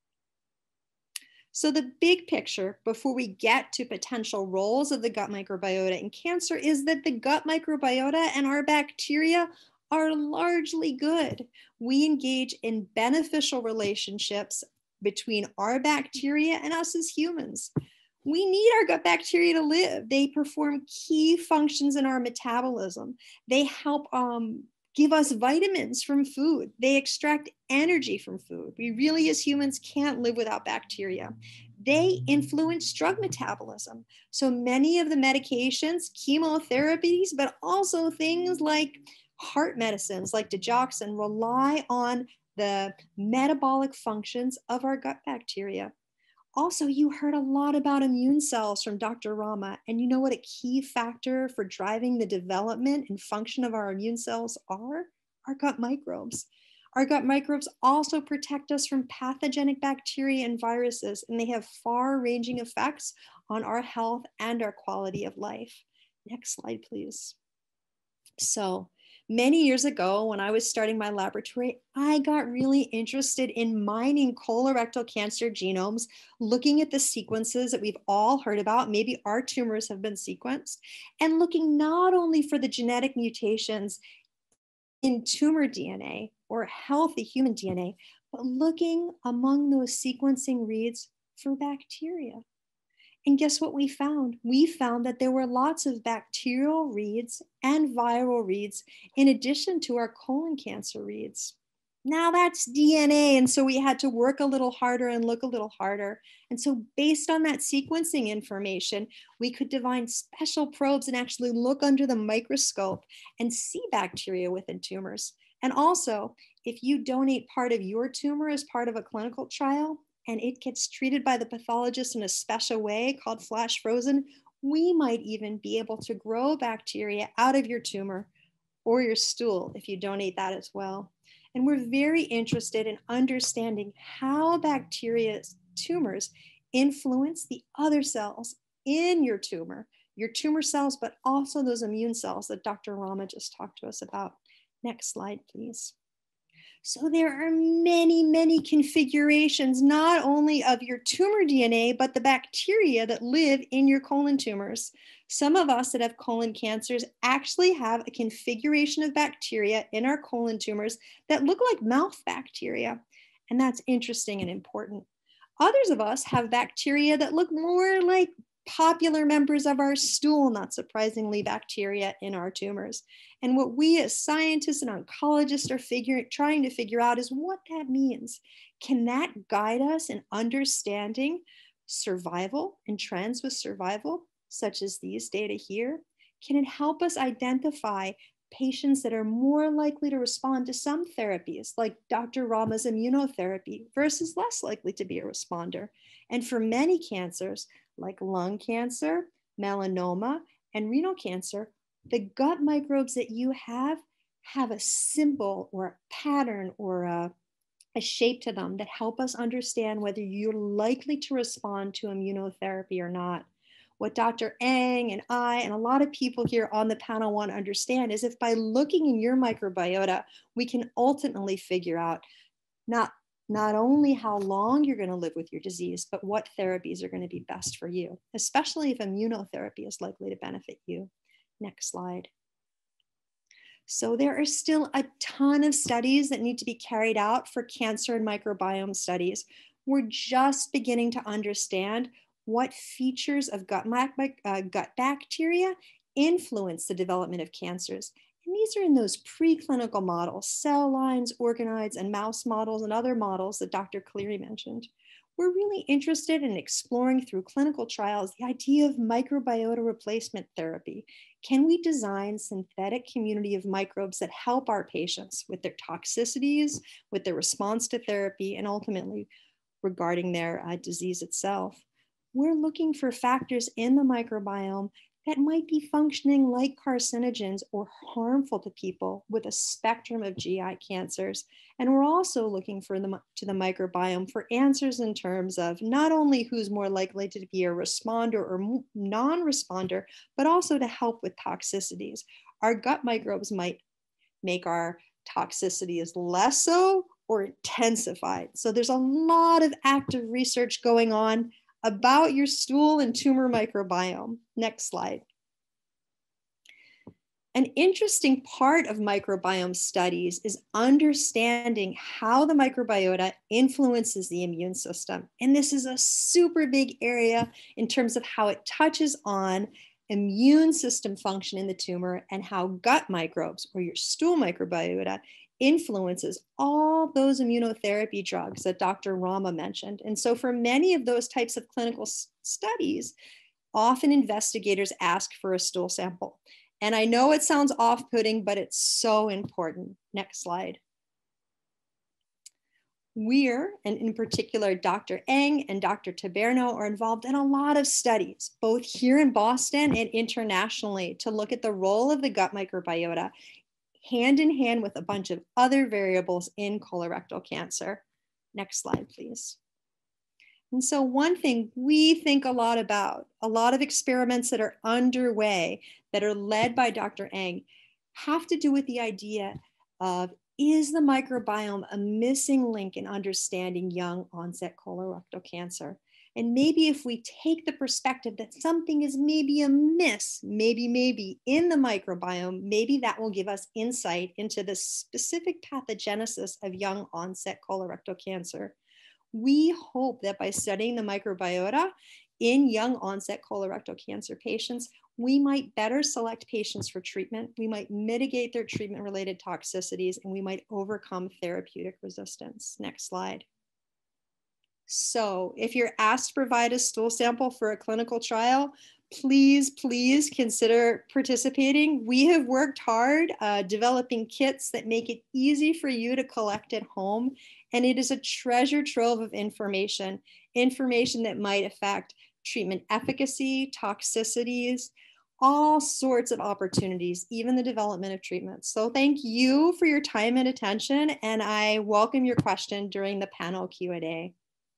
So the big picture before we get to potential roles of the gut microbiota in cancer is that the gut microbiota and our bacteria are largely good. We engage in beneficial relationships between our bacteria and us as humans. We need our gut bacteria to live. They perform key functions in our metabolism. They help give us vitamins from food. They extract energy from food. We really, as humans, can't live without bacteria. They influence drug metabolism. So many of the medications, chemotherapies, but also things like heart medicines like digoxin rely on the metabolic functions of our gut bacteria. Also, you heard a lot about immune cells from Dr. Rama, and you know what a key factor for driving the development and function of our immune cells are? Our gut microbes. Our gut microbes also protect us from pathogenic bacteria and viruses, and they have far-ranging effects on our health and our quality of life. Next slide, please. So, many years ago, when I was starting my laboratory, I got really interested in mining colorectal cancer genomes, looking at the sequences that we've all heard about. Maybe our tumors have been sequenced, and looking not only for the genetic mutations in tumor DNA or healthy human DNA, but looking among those sequencing reads for bacteria. And guess what we found? We found that there were lots of bacterial reads and viral reads in addition to our colon cancer reads. Now that's DNA, and so we had to work a little harder and look a little harder. And so based on that sequencing information, we could design special probes and actually look under the microscope and see bacteria within tumors. And also, if you donate part of your tumor as part of a clinical trial, and it gets treated by the pathologist in a special way called flash frozen, we might even be able to grow bacteria out of your tumor or your stool if you donate that as well. And we're very interested in understanding how bacteria's tumors influence the other cells in your tumor cells, but also those immune cells that Dr. Rama just talked to us about. Next slide, please. So there are many, many configurations, not only of your tumor DNA, but the bacteria that live in your colon tumors. Some of us that have colon cancers actually have a configuration of bacteria in our colon tumors that look like mouth bacteria. And that's interesting and important. Others of us have bacteria that look more like popular members of our stool, not surprisingly, bacteria in our tumors. And what we as scientists and oncologists are trying to figure out is what that means. Can that guide us in understanding survival and trends with survival, such as these data here? Can it help us identify patients that are more likely to respond to some therapies, like Dr. Rama's immunotherapy, versus less likely to be a responder? And for many cancers, like lung cancer, melanoma, and renal cancer, the gut microbes that you have a symbol or a pattern or a shape to them that help us understand whether you're likely to respond to immunotherapy or not. What Dr. Eng and I and a lot of people here on the panel want to understand is if by looking in your microbiota, we can ultimately figure out not not only how long you're going to live with your disease, but what therapies are going to be best for you, especially if immunotherapy is likely to benefit you. Next slide. So there are still a ton of studies that need to be carried out for cancer and microbiome studies. We're just beginning to understand what features of gut bacteria influence the development of cancers. And these are in those preclinical models, cell lines, organoids, and mouse models, and other models that Dr. Cleary mentioned. We're really interested in exploring through clinical trials the idea of microbiota replacement therapy. Can we design synthetic community of microbes that help our patients with their toxicities, with their response to therapy, and ultimately regarding their disease itself? We're looking for factors in the microbiome that might be functioning like carcinogens or harmful to people with a spectrum of GI cancers. And we're also looking to the microbiome for answers in terms of not only who's more likely to be a responder or non-responder, but also to help with toxicities. Our gut microbes might make our toxicities less so or intensified. So there's a lot of active research going on about your stool and tumor microbiome. Next slide. An interesting part of microbiome studies is understanding how the microbiota influences the immune system. And this is a super big area in terms of how it touches on immune system function in the tumor and how gut microbes or your stool microbiota influences all those immunotherapy drugs that Dr. Rama mentioned. And so for many of those types of clinical studies, often investigators ask for a stool sample. And I know it sounds off-putting, but it's so important. Next slide. We're, and in particular, Dr. Eng and Dr. Taberno are involved in a lot of studies, both here in Boston and internationally, to look at the role of the gut microbiota hand in hand with a bunch of other variables in colorectal cancer. Next slide, please. And so one thing we think a lot about, a lot of experiments that are underway that are led by Dr. Eng have to do with the idea of, is the microbiome a missing link in understanding young onset colorectal cancer? And maybe if we take the perspective that something is maybe amiss, maybe in the microbiome, maybe that will give us insight into the specific pathogenesis of young onset colorectal cancer. We hope that by studying the microbiota in young onset colorectal cancer patients, we might better select patients for treatment, we might mitigate their treatment-related toxicities, and we might overcome therapeutic resistance. Next slide. So if you're asked to provide a stool sample for a clinical trial, please consider participating. We have worked hard developing kits that make it easy for you to collect at home. And it is a treasure trove of information that might affect treatment efficacy, toxicities, all sorts of opportunities, even the development of treatments. So thank you for your time and attention. And I welcome your question during the panel Q&A.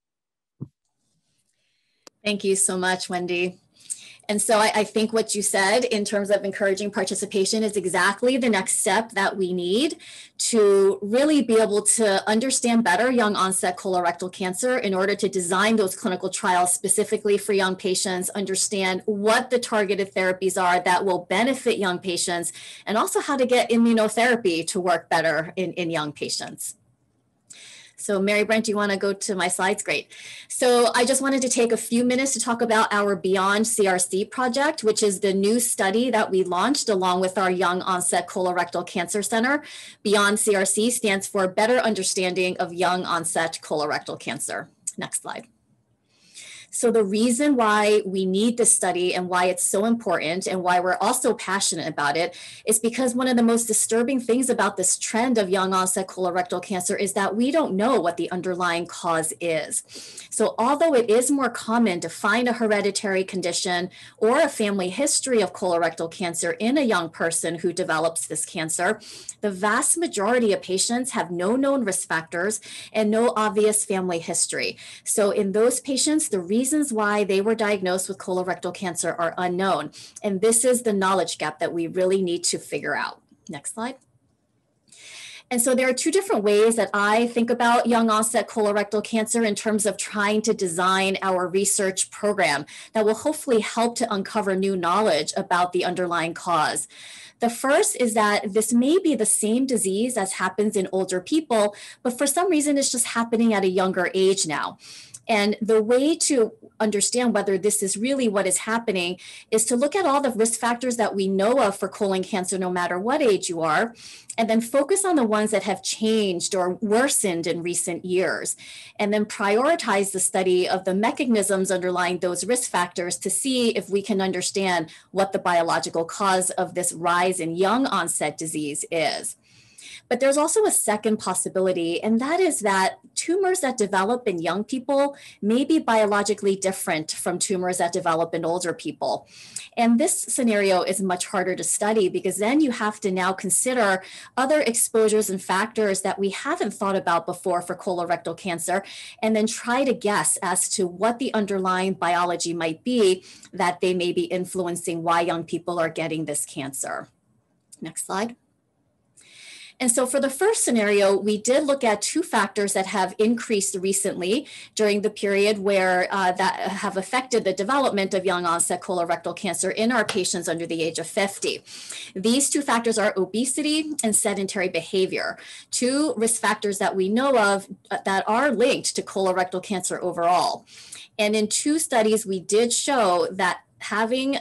Thank you so much, Wendy. And so I think what you said in terms of encouraging participation is exactly the next step that we need to really be able to understand better young onset colorectal cancer in order to design those clinical trials specifically for young patients, understand what the targeted therapies are that will benefit young patients, and also how to get immunotherapy to work better in young patients. So Mary Brent, do you want to go to my slides? Great. So I just wanted to take a few minutes to talk about our Beyond CRC project, which is the new study that we launched along with our Young-Onset Colorectal Cancer Center. Beyond CRC stands for Better Understanding of Young-Onset Colorectal Cancer. Next slide. So the reason why we need this study and why it's so important and why we're also passionate about it is because one of the most disturbing things about this trend of young onset colorectal cancer is that we don't know what the underlying cause is. So although it is more common to find a hereditary condition or a family history of colorectal cancer in a young person who develops this cancer, the vast majority of patients have no known risk factors and no obvious family history. So in those patients, the reasons why they were diagnosed with colorectal cancer are unknown. And this is the knowledge gap that we really need to figure out. Next slide. And so there are two different ways that I think about young onset colorectal cancer in terms of trying to design our research program that will hopefully help to uncover new knowledge about the underlying cause. The first is that this may be the same disease as happens in older people, but for some reason it's just happening at a younger age now. And the way to understand whether this is really what is happening is to look at all the risk factors that we know of for colon cancer, no matter what age you are, and then focus on the ones that have changed or worsened in recent years, and then prioritize the study of the mechanisms underlying those risk factors to see if we can understand what the biological cause of this rise in young onset disease is. But there's also a second possibility, and that is that tumors that develop in young people may be biologically different from tumors that develop in older people. And this scenario is much harder to study because then you have to now consider other exposures and factors that we haven't thought about before for colorectal cancer, and then try to guess as to what the underlying biology might be that they may be influencing why young people are getting this cancer. Next slide. And so for the first scenario, we did look at two factors that have increased recently during the period where that have affected the development of young onset colorectal cancer in our patients under the age of 50. These two factors are obesity and sedentary behavior, two risk factors that we know of that are linked to colorectal cancer overall. And in two studies, we did show that having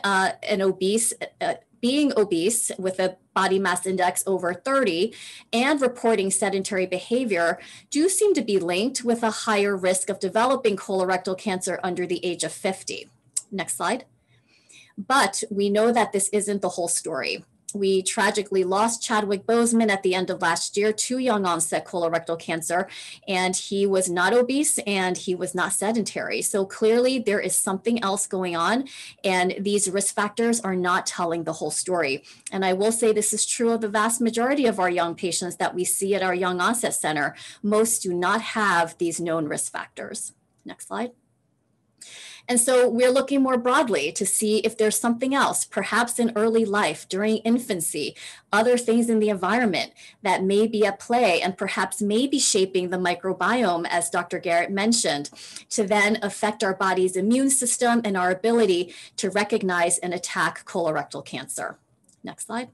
being obese with a body mass index over 30 and reporting sedentary behavior do seem to be linked with a higher risk of developing colorectal cancer under the age of 50. Next slide. But we know that this isn't the whole story. We tragically lost Chadwick Boseman at the end of last year to young onset colorectal cancer, and he was not obese and he was not sedentary. So clearly there is something else going on, and these risk factors are not telling the whole story. And I will say this is true of the vast majority of our young patients that we see at our Young Onset Center. Most do not have these known risk factors. Next slide. And so we're looking more broadly to see if there's something else, perhaps in early life, during infancy, other things in the environment that may be at play and perhaps may be shaping the microbiome, as Dr. Garrett mentioned, to then affect our body's immune system and our ability to recognize and attack colorectal cancer. Next slide.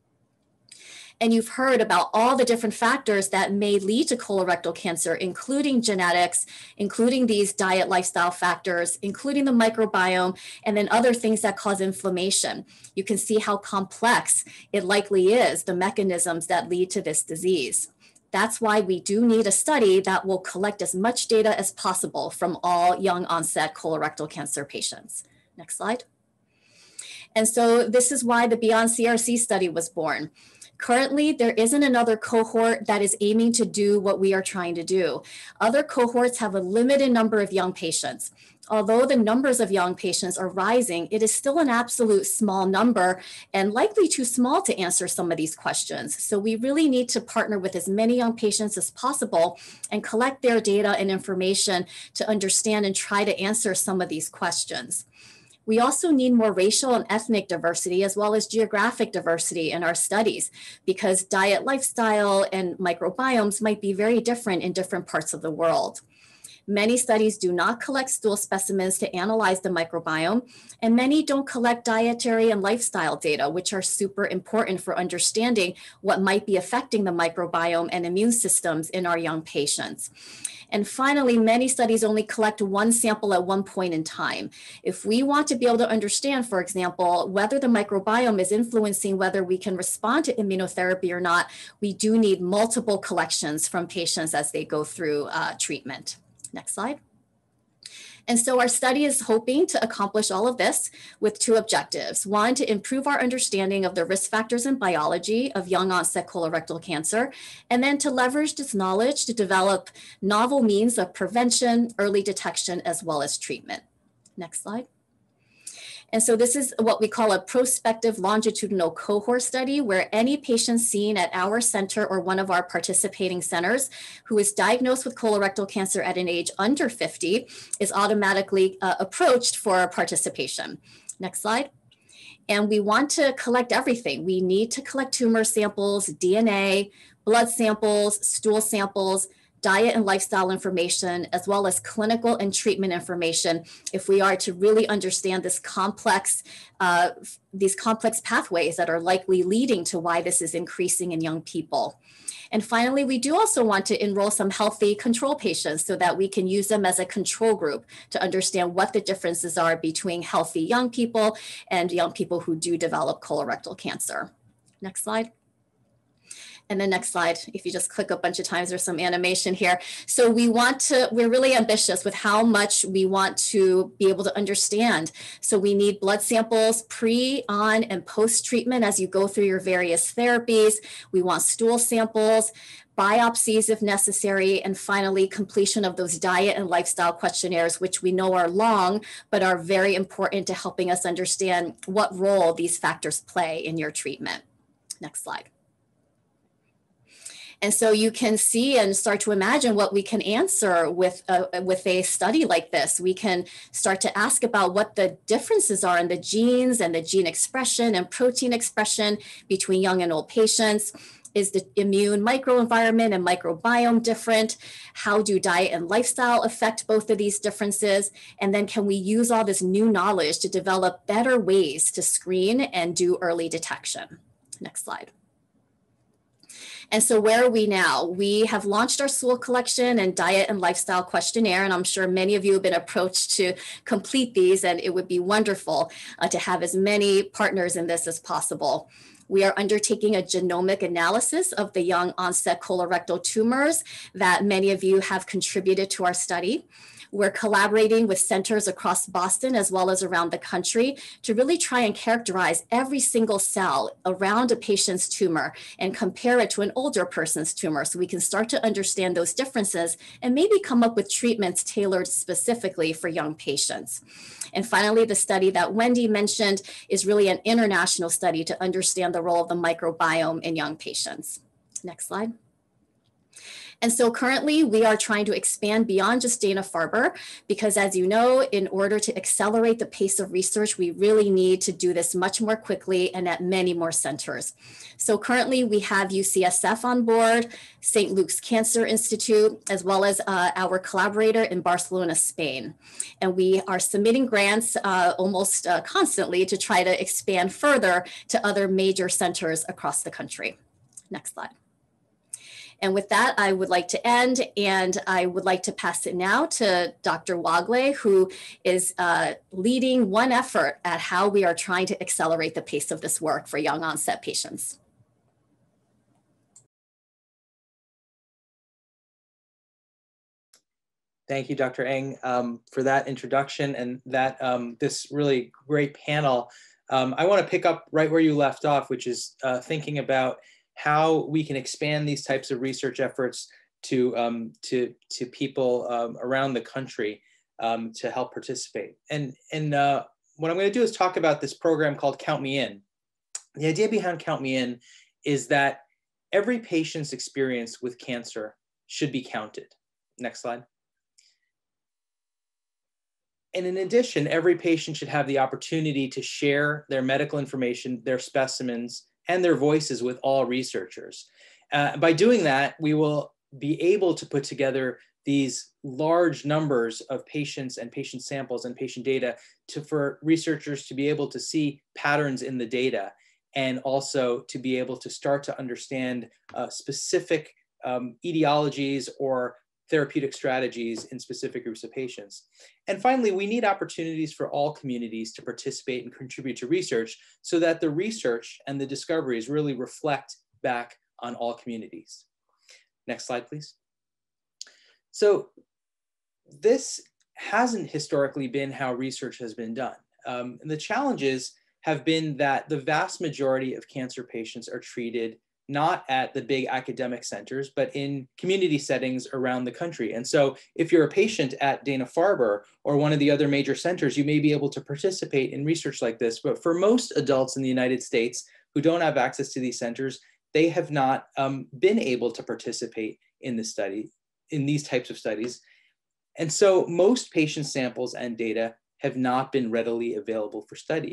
And you've heard about all the different factors that may lead to colorectal cancer, including genetics, including these diet lifestyle factors, including the microbiome, and then other things that cause inflammation. You can see how complex it likely is, the mechanisms that lead to this disease. That's why we do need a study that will collect as much data as possible from all young onset colorectal cancer patients. Next slide. And so this is why the Beyond CRC study was born. Currently, there isn't another cohort that is aiming to do what we are trying to do. Other cohorts have a limited number of young patients. Although the numbers of young patients are rising, it is still an absolute small number and likely too small to answer some of these questions. So we really need to partner with as many young patients as possible and collect their data and information to understand and try to answer some of these questions. We also need more racial and ethnic diversity as well as geographic diversity in our studies, because diet, lifestyle, and microbiomes might be very different in different parts of the world. Many studies do not collect stool specimens to analyze the microbiome, and many don't collect dietary and lifestyle data, which are super important for understanding what might be affecting the microbiome and immune systems in our young patients. And finally, many studies only collect one sample at one point in time. If we want to be able to understand, for example, whether the microbiome is influencing whether we can respond to immunotherapy or not, we do need multiple collections from patients as they go through treatment. Next slide. And so our study is hoping to accomplish all of this with two objectives. One, to improve our understanding of the risk factors and biology of young onset colorectal cancer, and then to leverage this knowledge to develop novel means of prevention, early detection, as well as treatment. Next slide. And so this is what we call a prospective longitudinal cohort study, where any patient seen at our center or one of our participating centers who is diagnosed with colorectal cancer at an age under 50 is automatically approached for participation. Next slide. And we want to collect everything. We need to collect tumor samples, DNA, blood samples, stool samples, diet and lifestyle information, as well as clinical and treatment information, if we are to really understand these complex pathways that are likely leading to why this is increasing in young people. And finally, we do also want to enroll some healthy control patients so that we can use them as a control group to understand what the differences are between healthy young people and young people who do develop colorectal cancer. Next slide. And the next slide, if you just click a bunch of times, there's some animation here. So we're really ambitious with how much we want to be able to understand. So we need blood samples pre, on, and post-treatment as you go through your various therapies. We want stool samples, biopsies if necessary, and finally completion of those diet and lifestyle questionnaires, which we know are long, but are very important to helping us understand what role these factors play in your treatment. Next slide. And so you can see and start to imagine what we can answer with a study like this. We can start to ask about what the differences are in the genes and the gene expression and protein expression between young and old patients. Is the immune microenvironment and microbiome different? How do diet and lifestyle affect both of these differences? And then can we use all this new knowledge to develop better ways to screen and do early detection? Next slide. And so where are we now? We have launched our stool collection and diet and lifestyle questionnaire, and I'm sure many of you have been approached to complete these, and it would be wonderful to have as many partners in this as possible. We are undertaking a genomic analysis of the young onset colorectal tumors that many of you have contributed to our study. We're collaborating with centers across Boston as well as around the country to really try and characterize every single cell around a patient's tumor and compare it to an older person's tumor so we can start to understand those differences and maybe come up with treatments tailored specifically for young patients. And finally, the study that Wendy mentioned is really an international study to understand the role of the microbiome in young patients. Next slide. And so currently we are trying to expand beyond just Dana-Farber because, as you know, in order to accelerate the pace of research, we really need to do this much more quickly and at many more centers. So currently we have UCSF on board, St. Luke's Cancer Institute, as well as our collaborator in Barcelona, Spain. And we are submitting grants almost constantly to try to expand further to other major centers across the country. Next slide. And with that, I would like to end, and I would like to pass it now to Dr. Wagle, who is leading one effort at how we are trying to accelerate the pace of this work for young onset patients. Thank you, Dr. Eng, for that introduction and that this really great panel. I want to pick up right where you left off, which is thinking about how we can expand these types of research efforts to people around the country to help participate. And what I'm going to do is talk about this program called Count Me In. The idea behind Count Me In is that every patient's experience with cancer should be counted. Next slide. And in addition, every patient should have the opportunity to share their medical information, their specimens, and their voices with all researchers. By doing that, we will be able to put together these large numbers of patients and patient samples and patient data for researchers to be able to see patterns in the data and also to be able to start to understand specific etiologies or therapeutic strategies in specific groups of patients. And finally, we need opportunities for all communities to participate and contribute to research so that the research and the discoveries really reflect back on all communities. Next slide, please. So this hasn't historically been how research has been done. And the challenges have been that the vast majority of cancer patients are treated not at the big academic centers, but in community settings around the country. And so if you're a patient at Dana-Farber or one of the other major centers, you may be able to participate in research like this. But for most adults in the United States who don't have access to these centers, they have not been able to participate in this study, in these types of studies. And so most patient samples and data have not been readily available for study.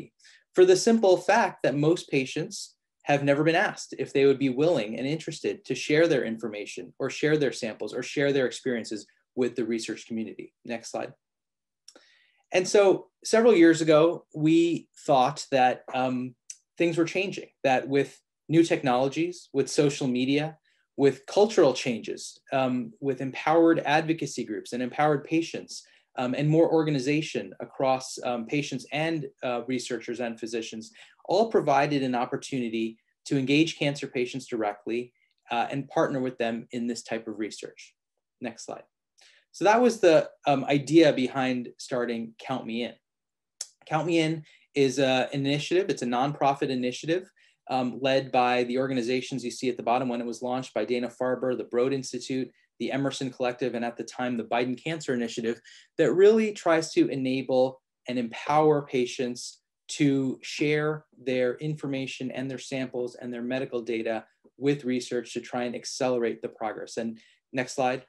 for the simple fact that most patients have never been asked if they would be willing and interested to share their information or share their samples or share their experiences with the research community. Next slide. And so several years ago, we thought that things were changing, that with new technologies, with social media, with cultural changes, with empowered advocacy groups and empowered patients, and more organization across patients and researchers and physicians, all provided an opportunity to engage cancer patients directly and partner with them in this type of research. Next slide. So that was the idea behind starting Count Me In. Count Me In is an initiative, it's a nonprofit initiative led by the organizations you see at the bottom when it was launched by Dana-Farber, the Broad Institute, the Emerson Collective, and at the time, the Biden Cancer Initiative, that really tries to enable and empower patients to share their information and their samples and their medical data with research to try and accelerate the progress. And next slide.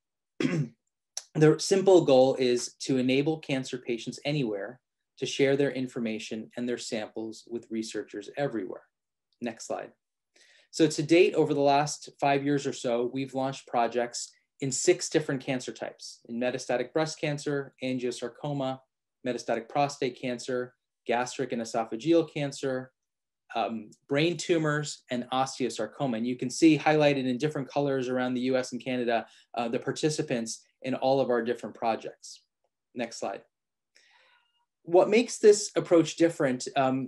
The simple goal is to enable cancer patients anywhere to share their information and their samples with researchers everywhere. Next slide. So to date, over the last 5 years or so, we've launched projects in 6 different cancer types: in metastatic breast cancer, angiosarcoma, metastatic prostate cancer, gastric and esophageal cancer, brain tumors, and osteosarcoma. And you can see highlighted in different colors around the US and Canada, the participants in all of our different projects. Next slide. What makes this approach different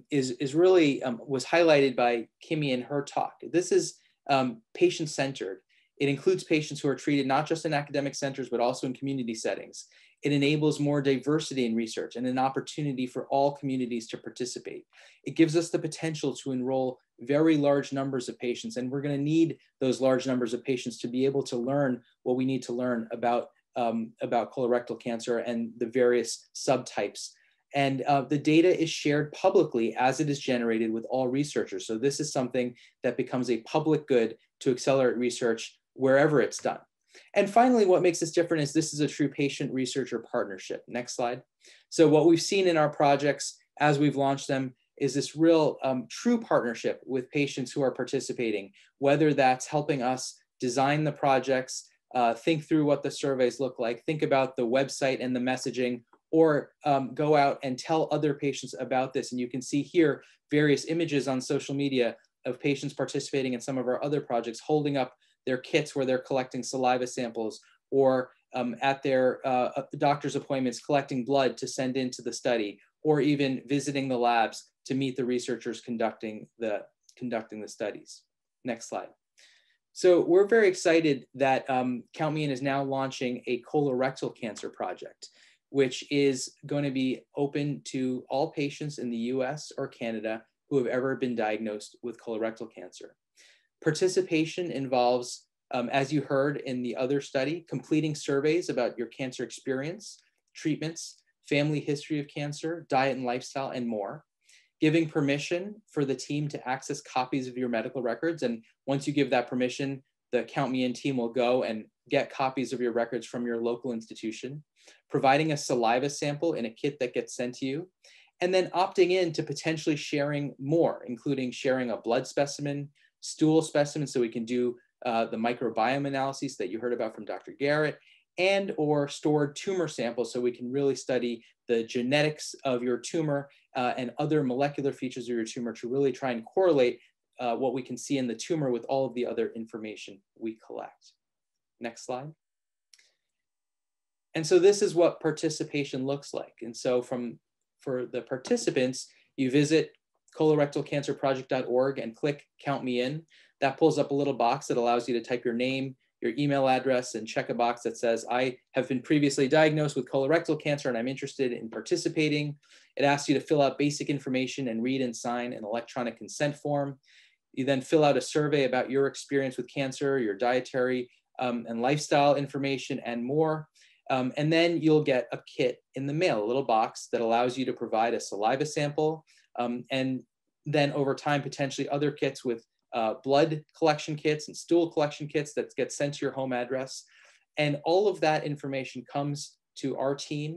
is really was highlighted by Kimmy in her talk. This is patient-centered. It includes patients who are treated not just in academic centers, but also in community settings. It enables more diversity in research and an opportunity for all communities to participate. It gives us the potential to enroll very large numbers of patients, and we're going to need those large numbers of patients to be able to learn what we need to learn about colorectal cancer and the various subtypes. And the data is shared publicly as it is generated with all researchers. So this is something that becomes a public good to accelerate research wherever it's done. And finally, what makes this different is this is a true patient-researcher partnership. Next slide. So what we've seen in our projects as we've launched them is this real true partnership with patients who are participating, whether that's helping us design the projects, think through what the surveys look like, think about the website and the messaging, or go out and tell other patients about this. And you can see here various images on social media of patients participating in some of our other projects, holding up their kits where they're collecting saliva samples, or at their doctor's appointments, collecting blood to send into the study, or even visiting the labs to meet the researchers conducting the studies. Next slide. So we're very excited that Count Me In is now launching a colorectal cancer project, which is going to be open to all patients in the US or Canada who have ever been diagnosed with colorectal cancer. Participation involves, as you heard in the other study, completing surveys about your cancer experience, treatments, family history of cancer, diet and lifestyle, and more. Giving permission for the team to access copies of your medical records. And once you give that permission, the Count Me In team will go and get copies of your records from your local institution. Providing a saliva sample in a kit that gets sent to you. And then opting in to potentially sharing more, including sharing a blood specimen, stool specimen, so we can do the microbiome analyses that you heard about from Dr. Garrett, and or stored tumor samples so we can really study the genetics of your tumor and other molecular features of your tumor to really try and correlate what we can see in the tumor with all of the other information we collect. Next slide. And so this is what participation looks like. And so for the participants, you visit colorectalcancerproject.org and click Count Me In. That pulls up a little box that allows you to type your name, your email address, and check a box that says, I have been previously diagnosed with colorectal cancer and I'm interested in participating. It asks you to fill out basic information and read and sign an electronic consent form. You then fill out a survey about your experience with cancer, your dietary and lifestyle information, and more. And then you'll get a kit in the mail, a little box that allows you to provide a saliva sample, and then over time, potentially other kits with blood collection kits and stool collection kits that get sent to your home address. And all of that information comes to our team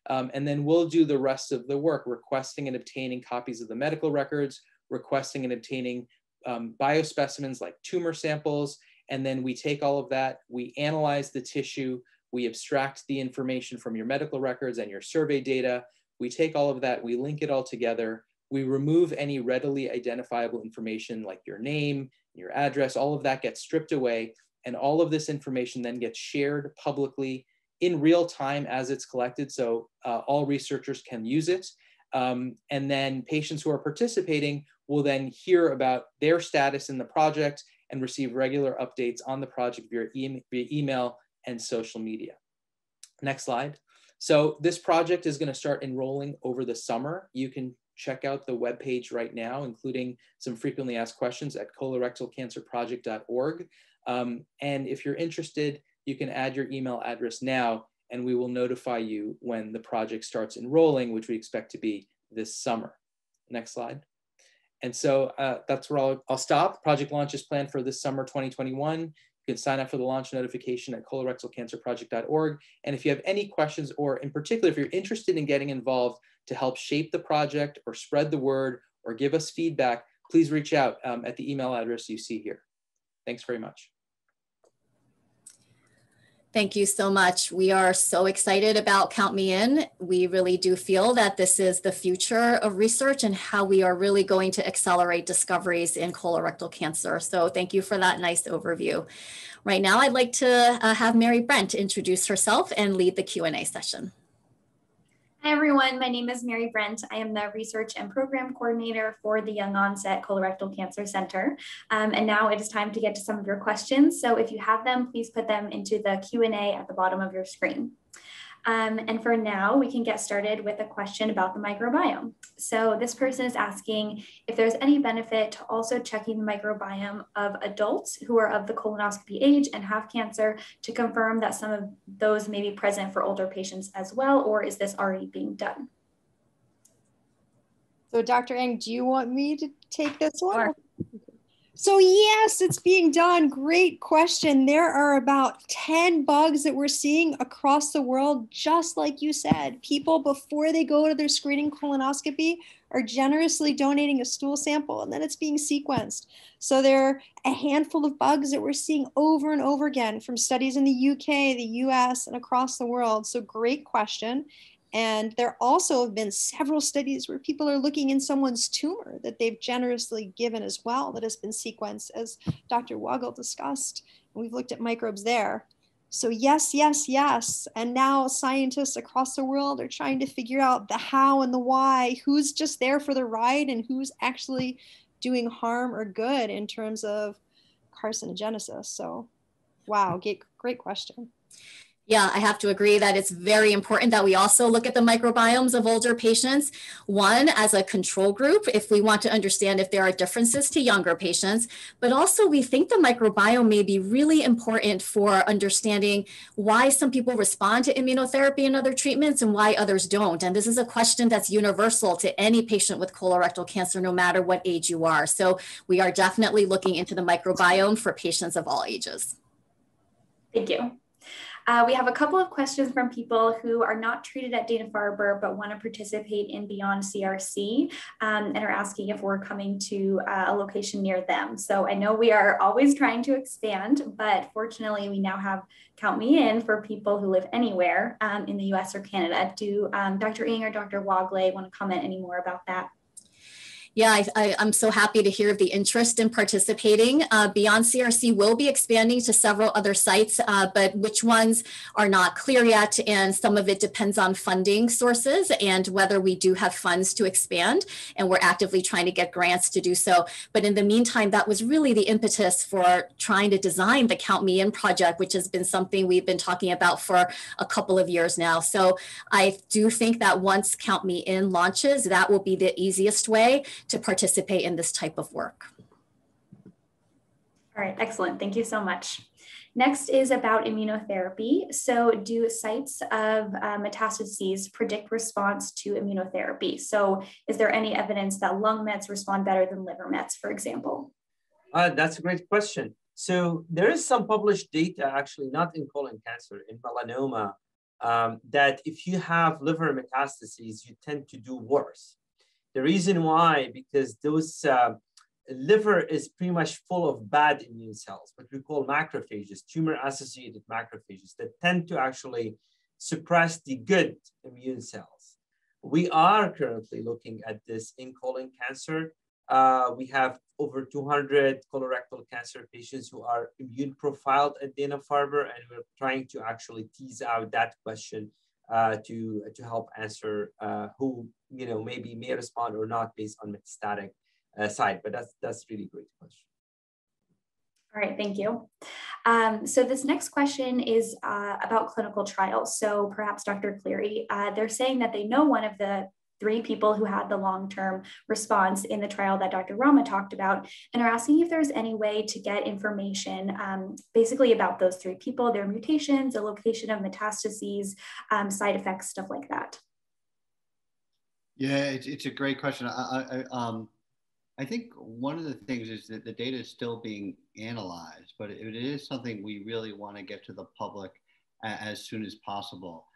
And then we'll do the rest of the work, requesting and obtaining copies of the medical records, requesting and obtaining biospecimens like tumor samples. And then we take all of that, we analyze the tissue, we abstract the information from your medical records and your survey data. We take all of that, we link it all together. We remove any readily identifiable information like your name, your address, all of that gets stripped away. And all of this information then gets shared publicly in real time as it's collected. So all researchers can use it. And then patients who are participating will then hear about their status in the project and receive regular updates on the project via email and social media. Next slide. So this project is going to start enrolling over the summer. You can check out the webpage right now, including some frequently asked questions at colorectalcancerproject.org. And if you're interested, you can add your email address now, and we will notify you when the project starts enrolling, which we expect to be this summer. Next slide. And so that's where I'll stop. Project launch is planned for this summer 2021. You can sign up for the launch notification at colorectalcancerproject.org. And if you have any questions, or in particular, if you're interested in getting involved to help shape the project or spread the word or give us feedback, please reach out at the email address you see here. Thanks very much. Thank you so much. We are so excited about Count Me In. We really do feel that this is the future of research and how we are really going to accelerate discoveries in colorectal cancer. So thank you for that nice overview. Right now, I'd like to have Mary Brent introduce herself and lead the Q&A session. Hi everyone, my name is Mary Brent. I am the Research and Program Coordinator for the Young-Onset Colorectal Cancer Center. And now it is time to get to some of your questions. So if you have them, please put them into the Q&A at the bottom of your screen. And for now, we can get started with a question about the microbiome. So this person is asking if there's any benefit to also checking the microbiome of adults who are of the colonoscopy age and have cancer to confirm that some of those may be present for older patients as well, or is this already being done? So Dr. Eng, do you want me to take this one? Sure. So yes, it's being done. Great question. There are about 10 bugs that we're seeing across the world, just like you said. People, before they go to their screening colonoscopy, are generously donating a stool sample, and then it's being sequenced. So there are a handful of bugs that we're seeing over and over again from studies in the UK, the US, and across the world. So great question. And there also have been several studies where people are looking in someone's tumor that they've generously given as well that has been sequenced, as Dr. Wagel discussed. And we've looked at microbes there. So yes, yes, yes. And now scientists across the world are trying to figure out the how and the why, who's just there for the ride and who's actually doing harm or good in terms of carcinogenesis. So wow, great question. Yeah, I have to agree that it's very important that we also look at the microbiomes of older patients. One, as a control group, if we want to understand if there are differences to younger patients, but also we think the microbiome may be really important for understanding why some people respond to immunotherapy and other treatments and why others don't. And this is a question that's universal to any patient with colorectal cancer, no matter what age you are. So we are definitely looking into the microbiome for patients of all ages. Thank you. We have a couple of questions from people who are not treated at Dana-Farber but want to participate in Beyond CRC and are asking if we're coming to a location near them. So I know we are always trying to expand, but fortunately we now have Count Me In for people who live anywhere in the US or Canada. Do Dr. Eng or Dr. Wagle want to comment any more about that? Yeah, I'm so happy to hear of the interest in participating. Beyond CRC will be expanding to several other sites, but which ones are not clear yet. And some of it depends on funding sources and whether we do have funds to expand. And we're actively trying to get grants to do so. But in the meantime, that was really the impetus for trying to design the Count Me In project, which has been something we've been talking about for a couple of years now. So I do think that once Count Me In launches, that will be the easiest way to participate in this type of work. All right, excellent. Thank you so much. Next is about immunotherapy. So do sites of metastases predict response to immunotherapy? So is there any evidence that lung mets respond better than liver mets, for example? That's a great question. So there is some published data, actually, not in colon cancer, in melanoma, that if you have liver metastases, you tend to do worse. The reason why, because those liver is pretty much full of bad immune cells, what we call macrophages, tumor-associated macrophages, that tend to actually suppress the good immune cells. We are currently looking at this in colon cancer. We have over 200 colorectal cancer patients who are immune profiled at Dana-Farber, and we're trying to actually tease out that question to help answer who maybe may respond or not based on metastatic side. But that's really a great question. All right, thank you. So this next question is about clinical trials. So perhaps Dr. Cleary, they're saying that they know one of the 3 people who had the long-term response in the trial that Dr. Rama talked about, and are asking if there's any way to get information basically about those 3 people, their mutations, the location of metastases, side effects, stuff like that. Yeah, it's a great question. I think one of the things is that the data is still being analyzed, but it is something we really want to get to the public as soon as possible.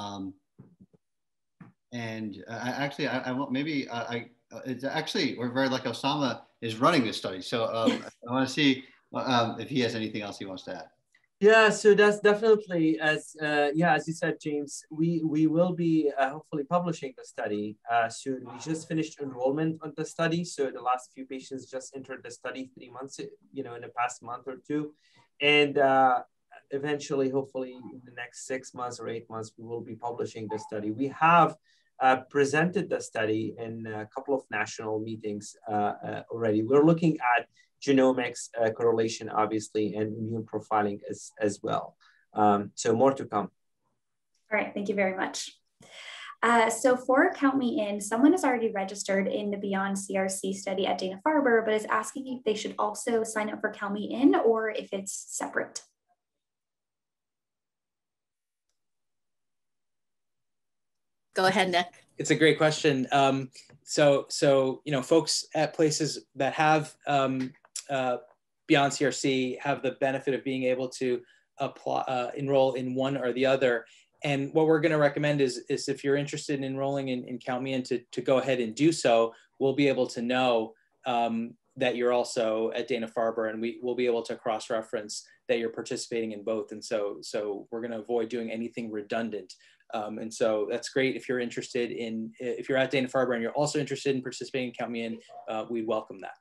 And actually, it's actually, we're very lucky Osama is running this study. So I want to see if he has anything else he wants to add. Yeah, so that's definitely, as you said, James, we will be hopefully publishing the study soon. We just finished enrollment on the study. So the last few patients just entered the study 3 months, in the past month or 2. And eventually, hopefully in the next 6 months or 8 months, we will be publishing the study. We have presented the study in a couple of national meetings already. We're looking at genomics correlation, obviously, and immune profiling as well. So more to come. All right, thank you very much. So for Count Me In, someone is already registered in the Beyond CRC study at Dana-Farber, but is asking if they should also sign up for Count Me In or if it's separate. Go ahead, Nick. It's a great question. So folks at places that have Beyond CRC have the benefit of being able to apply, enroll in one or the other. And what we're going to recommend is if you're interested in enrolling in Count Me In to go ahead and do so. We'll be able to know that you're also at Dana-Farber, and we will be able to cross-reference that you're participating in both. And so we're going to avoid doing anything redundant. And so that's great if you're interested in, if you're at Dana-Farber and you're also interested in participating in Count Me In, we'd welcome that.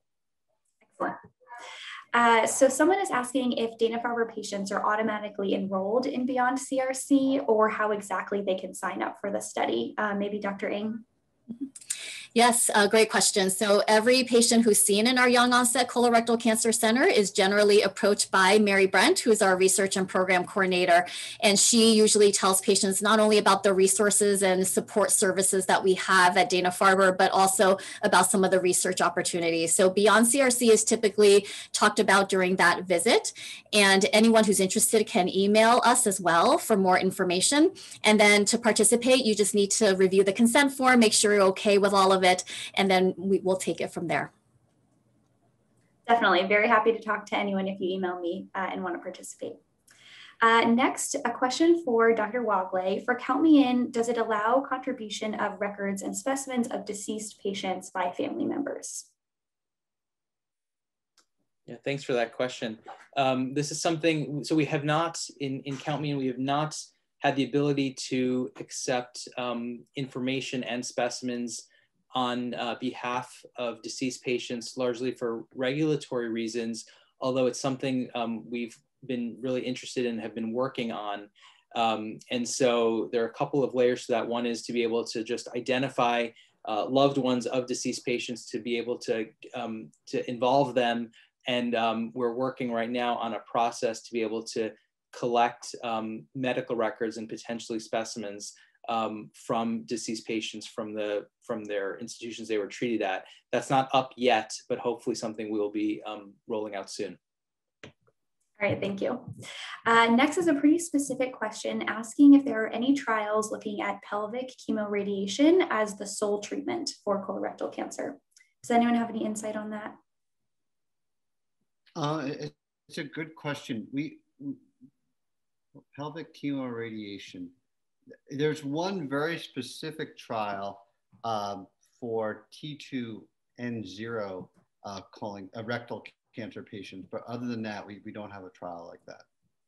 Excellent. So someone is asking if Dana-Farber patients are automatically enrolled in Beyond CRC or how exactly they can sign up for the study. Maybe Dr. Ng? Yes, great question. So every patient who's seen in our Young-Onset Colorectal Cancer Center is generally approached by Mary Brent, who is our research and program coordinator. And she usually tells patients not only about the resources and support services that we have at Dana-Farber, but also about some of the research opportunities. So Beyond CRC is typically talked about during that visit. And anyone who's interested can email us as well for more information. And then to participate, you just need to review the consent form, make sure you're okay with all of it, and then we will take it from there. Definitely. Very happy to talk to anyone if you email me and want to participate. Next, a question for Dr. Wagle. For Count Me In, does it allow contribution of records and specimens of deceased patients by family members? Yeah, thanks for that question. This is something, so we have not, in Count Me In, we have not had the ability to accept information and specimens on behalf of deceased patients, largely for regulatory reasons, although it's something we've been really interested in and have been working on. And so there are a couple of layers to that. One is to be able to just identify loved ones of deceased patients, to be able to involve them. And we're working right now on a process to be able to collect medical records and potentially specimens from deceased patients from their institutions they were treated at. That's not up yet, but hopefully something we will be rolling out soon. All right, thank you. Next is a pretty specific question asking if there are any trials looking at pelvic chemoradiation as the sole treatment for colorectal cancer. Does anyone have any insight on that? It's a good question. pelvic chemoradiation. There's one very specific trial for T2N0 rectal cancer patients, but other than that, we don't have a trial like that.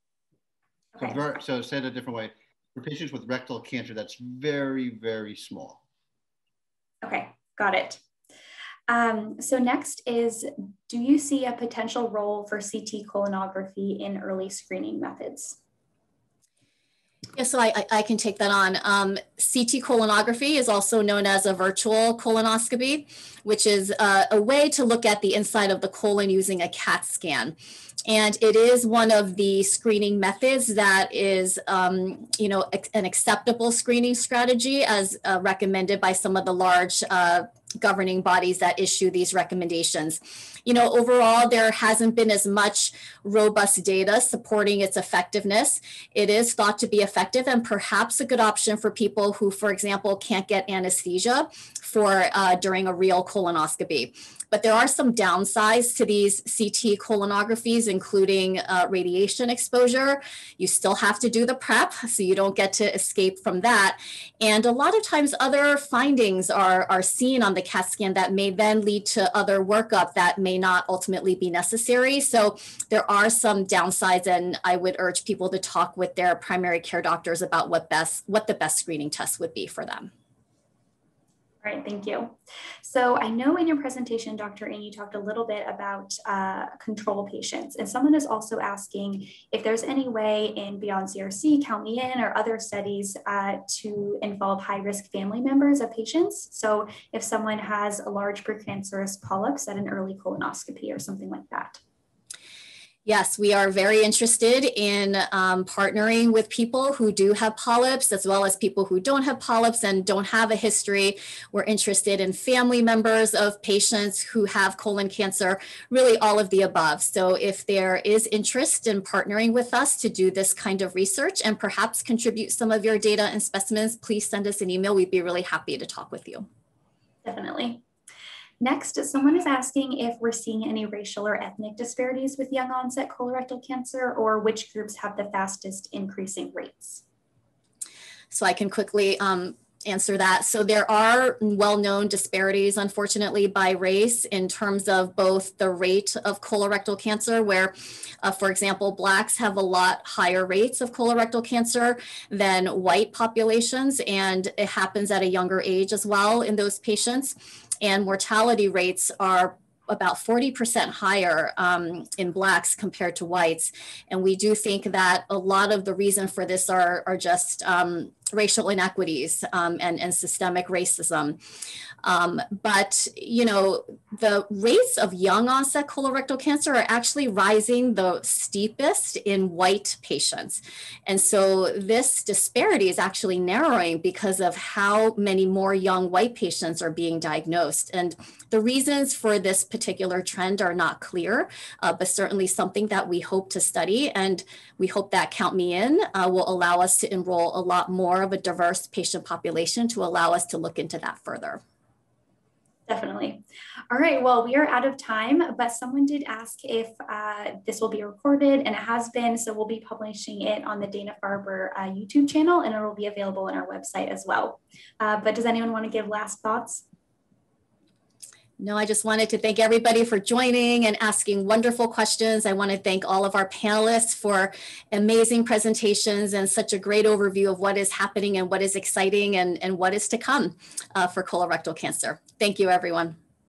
Okay. So said a different way, for patients with rectal cancer, that's very, very small. Okay, got it. So next is, do you see a potential role for CT colonography in early screening methods? Yeah, so I can take that on. CT colonography is also known as a virtual colonoscopy, which is a way to look at the inside of the colon using a CAT scan. And it is one of the screening methods that is, an acceptable screening strategy as recommended by some of the large governing bodies that issue these recommendations. Overall, there hasn't been as much robust data supporting its effectiveness. It is thought to be effective and perhaps a good option for people who, for example, can't get anesthesia during a real colonoscopy. But there are some downsides to these CT colonographies, including radiation exposure. You still have to do the prep, so you don't get to escape from that. And a lot of times other findings are seen on the CAT scan that may then lead to other workup that may not ultimately be necessary. So there are some downsides, and I would urge people to talk with their primary care doctors about what the best screening test would be for them. All right, thank you. So I know in your presentation, Dr. Ng, you talked a little bit about control patients, and someone is also asking if there's any way in Beyond CRC, Count Me In, or other studies to involve high-risk family members of patients. So if someone has a large precancerous polyps at an early colonoscopy or something like that. Yes, we are very interested in partnering with people who do have polyps, as well as people who don't have polyps and don't have a history. We're interested in family members of patients who have colon cancer, really all of the above. So if there is interest in partnering with us to do this kind of research and perhaps contribute some of your data and specimens, please send us an email. We'd be really happy to talk with you. Definitely. Next, someone is asking if we're seeing any racial or ethnic disparities with young onset colorectal cancer, or which groups have the fastest increasing rates. So I can quickly answer that. So there are well-known disparities, unfortunately, by race in terms of both the rate of colorectal cancer, where, for example, Blacks have a lot higher rates of colorectal cancer than white populations, and it happens at a younger age as well in those patients. And mortality rates are about 40% higher in Blacks compared to whites. And we do think that a lot of the reason for this are just racial inequities and systemic racism. But, the rates of young onset colorectal cancer are actually rising the steepest in white patients. And so this disparity is actually narrowing because of how many more young white patients are being diagnosed. And the reasons for this particular trend are not clear, but certainly something that we hope to study. And we hope that Count Me In will allow us to enroll a lot more of a diverse patient population to allow us to look into that further. Definitely. All right, well, we are out of time, but someone did ask if this will be recorded, and it has been, so we'll be publishing it on the Dana-Farber YouTube channel, and it will be available on our website as well. But does anyone want to give last thoughts? No, I just wanted to thank everybody for joining and asking wonderful questions. I want to thank all of our panelists for amazing presentations and such a great overview of what is happening and what is exciting and what is to come for colorectal cancer. Thank you, everyone.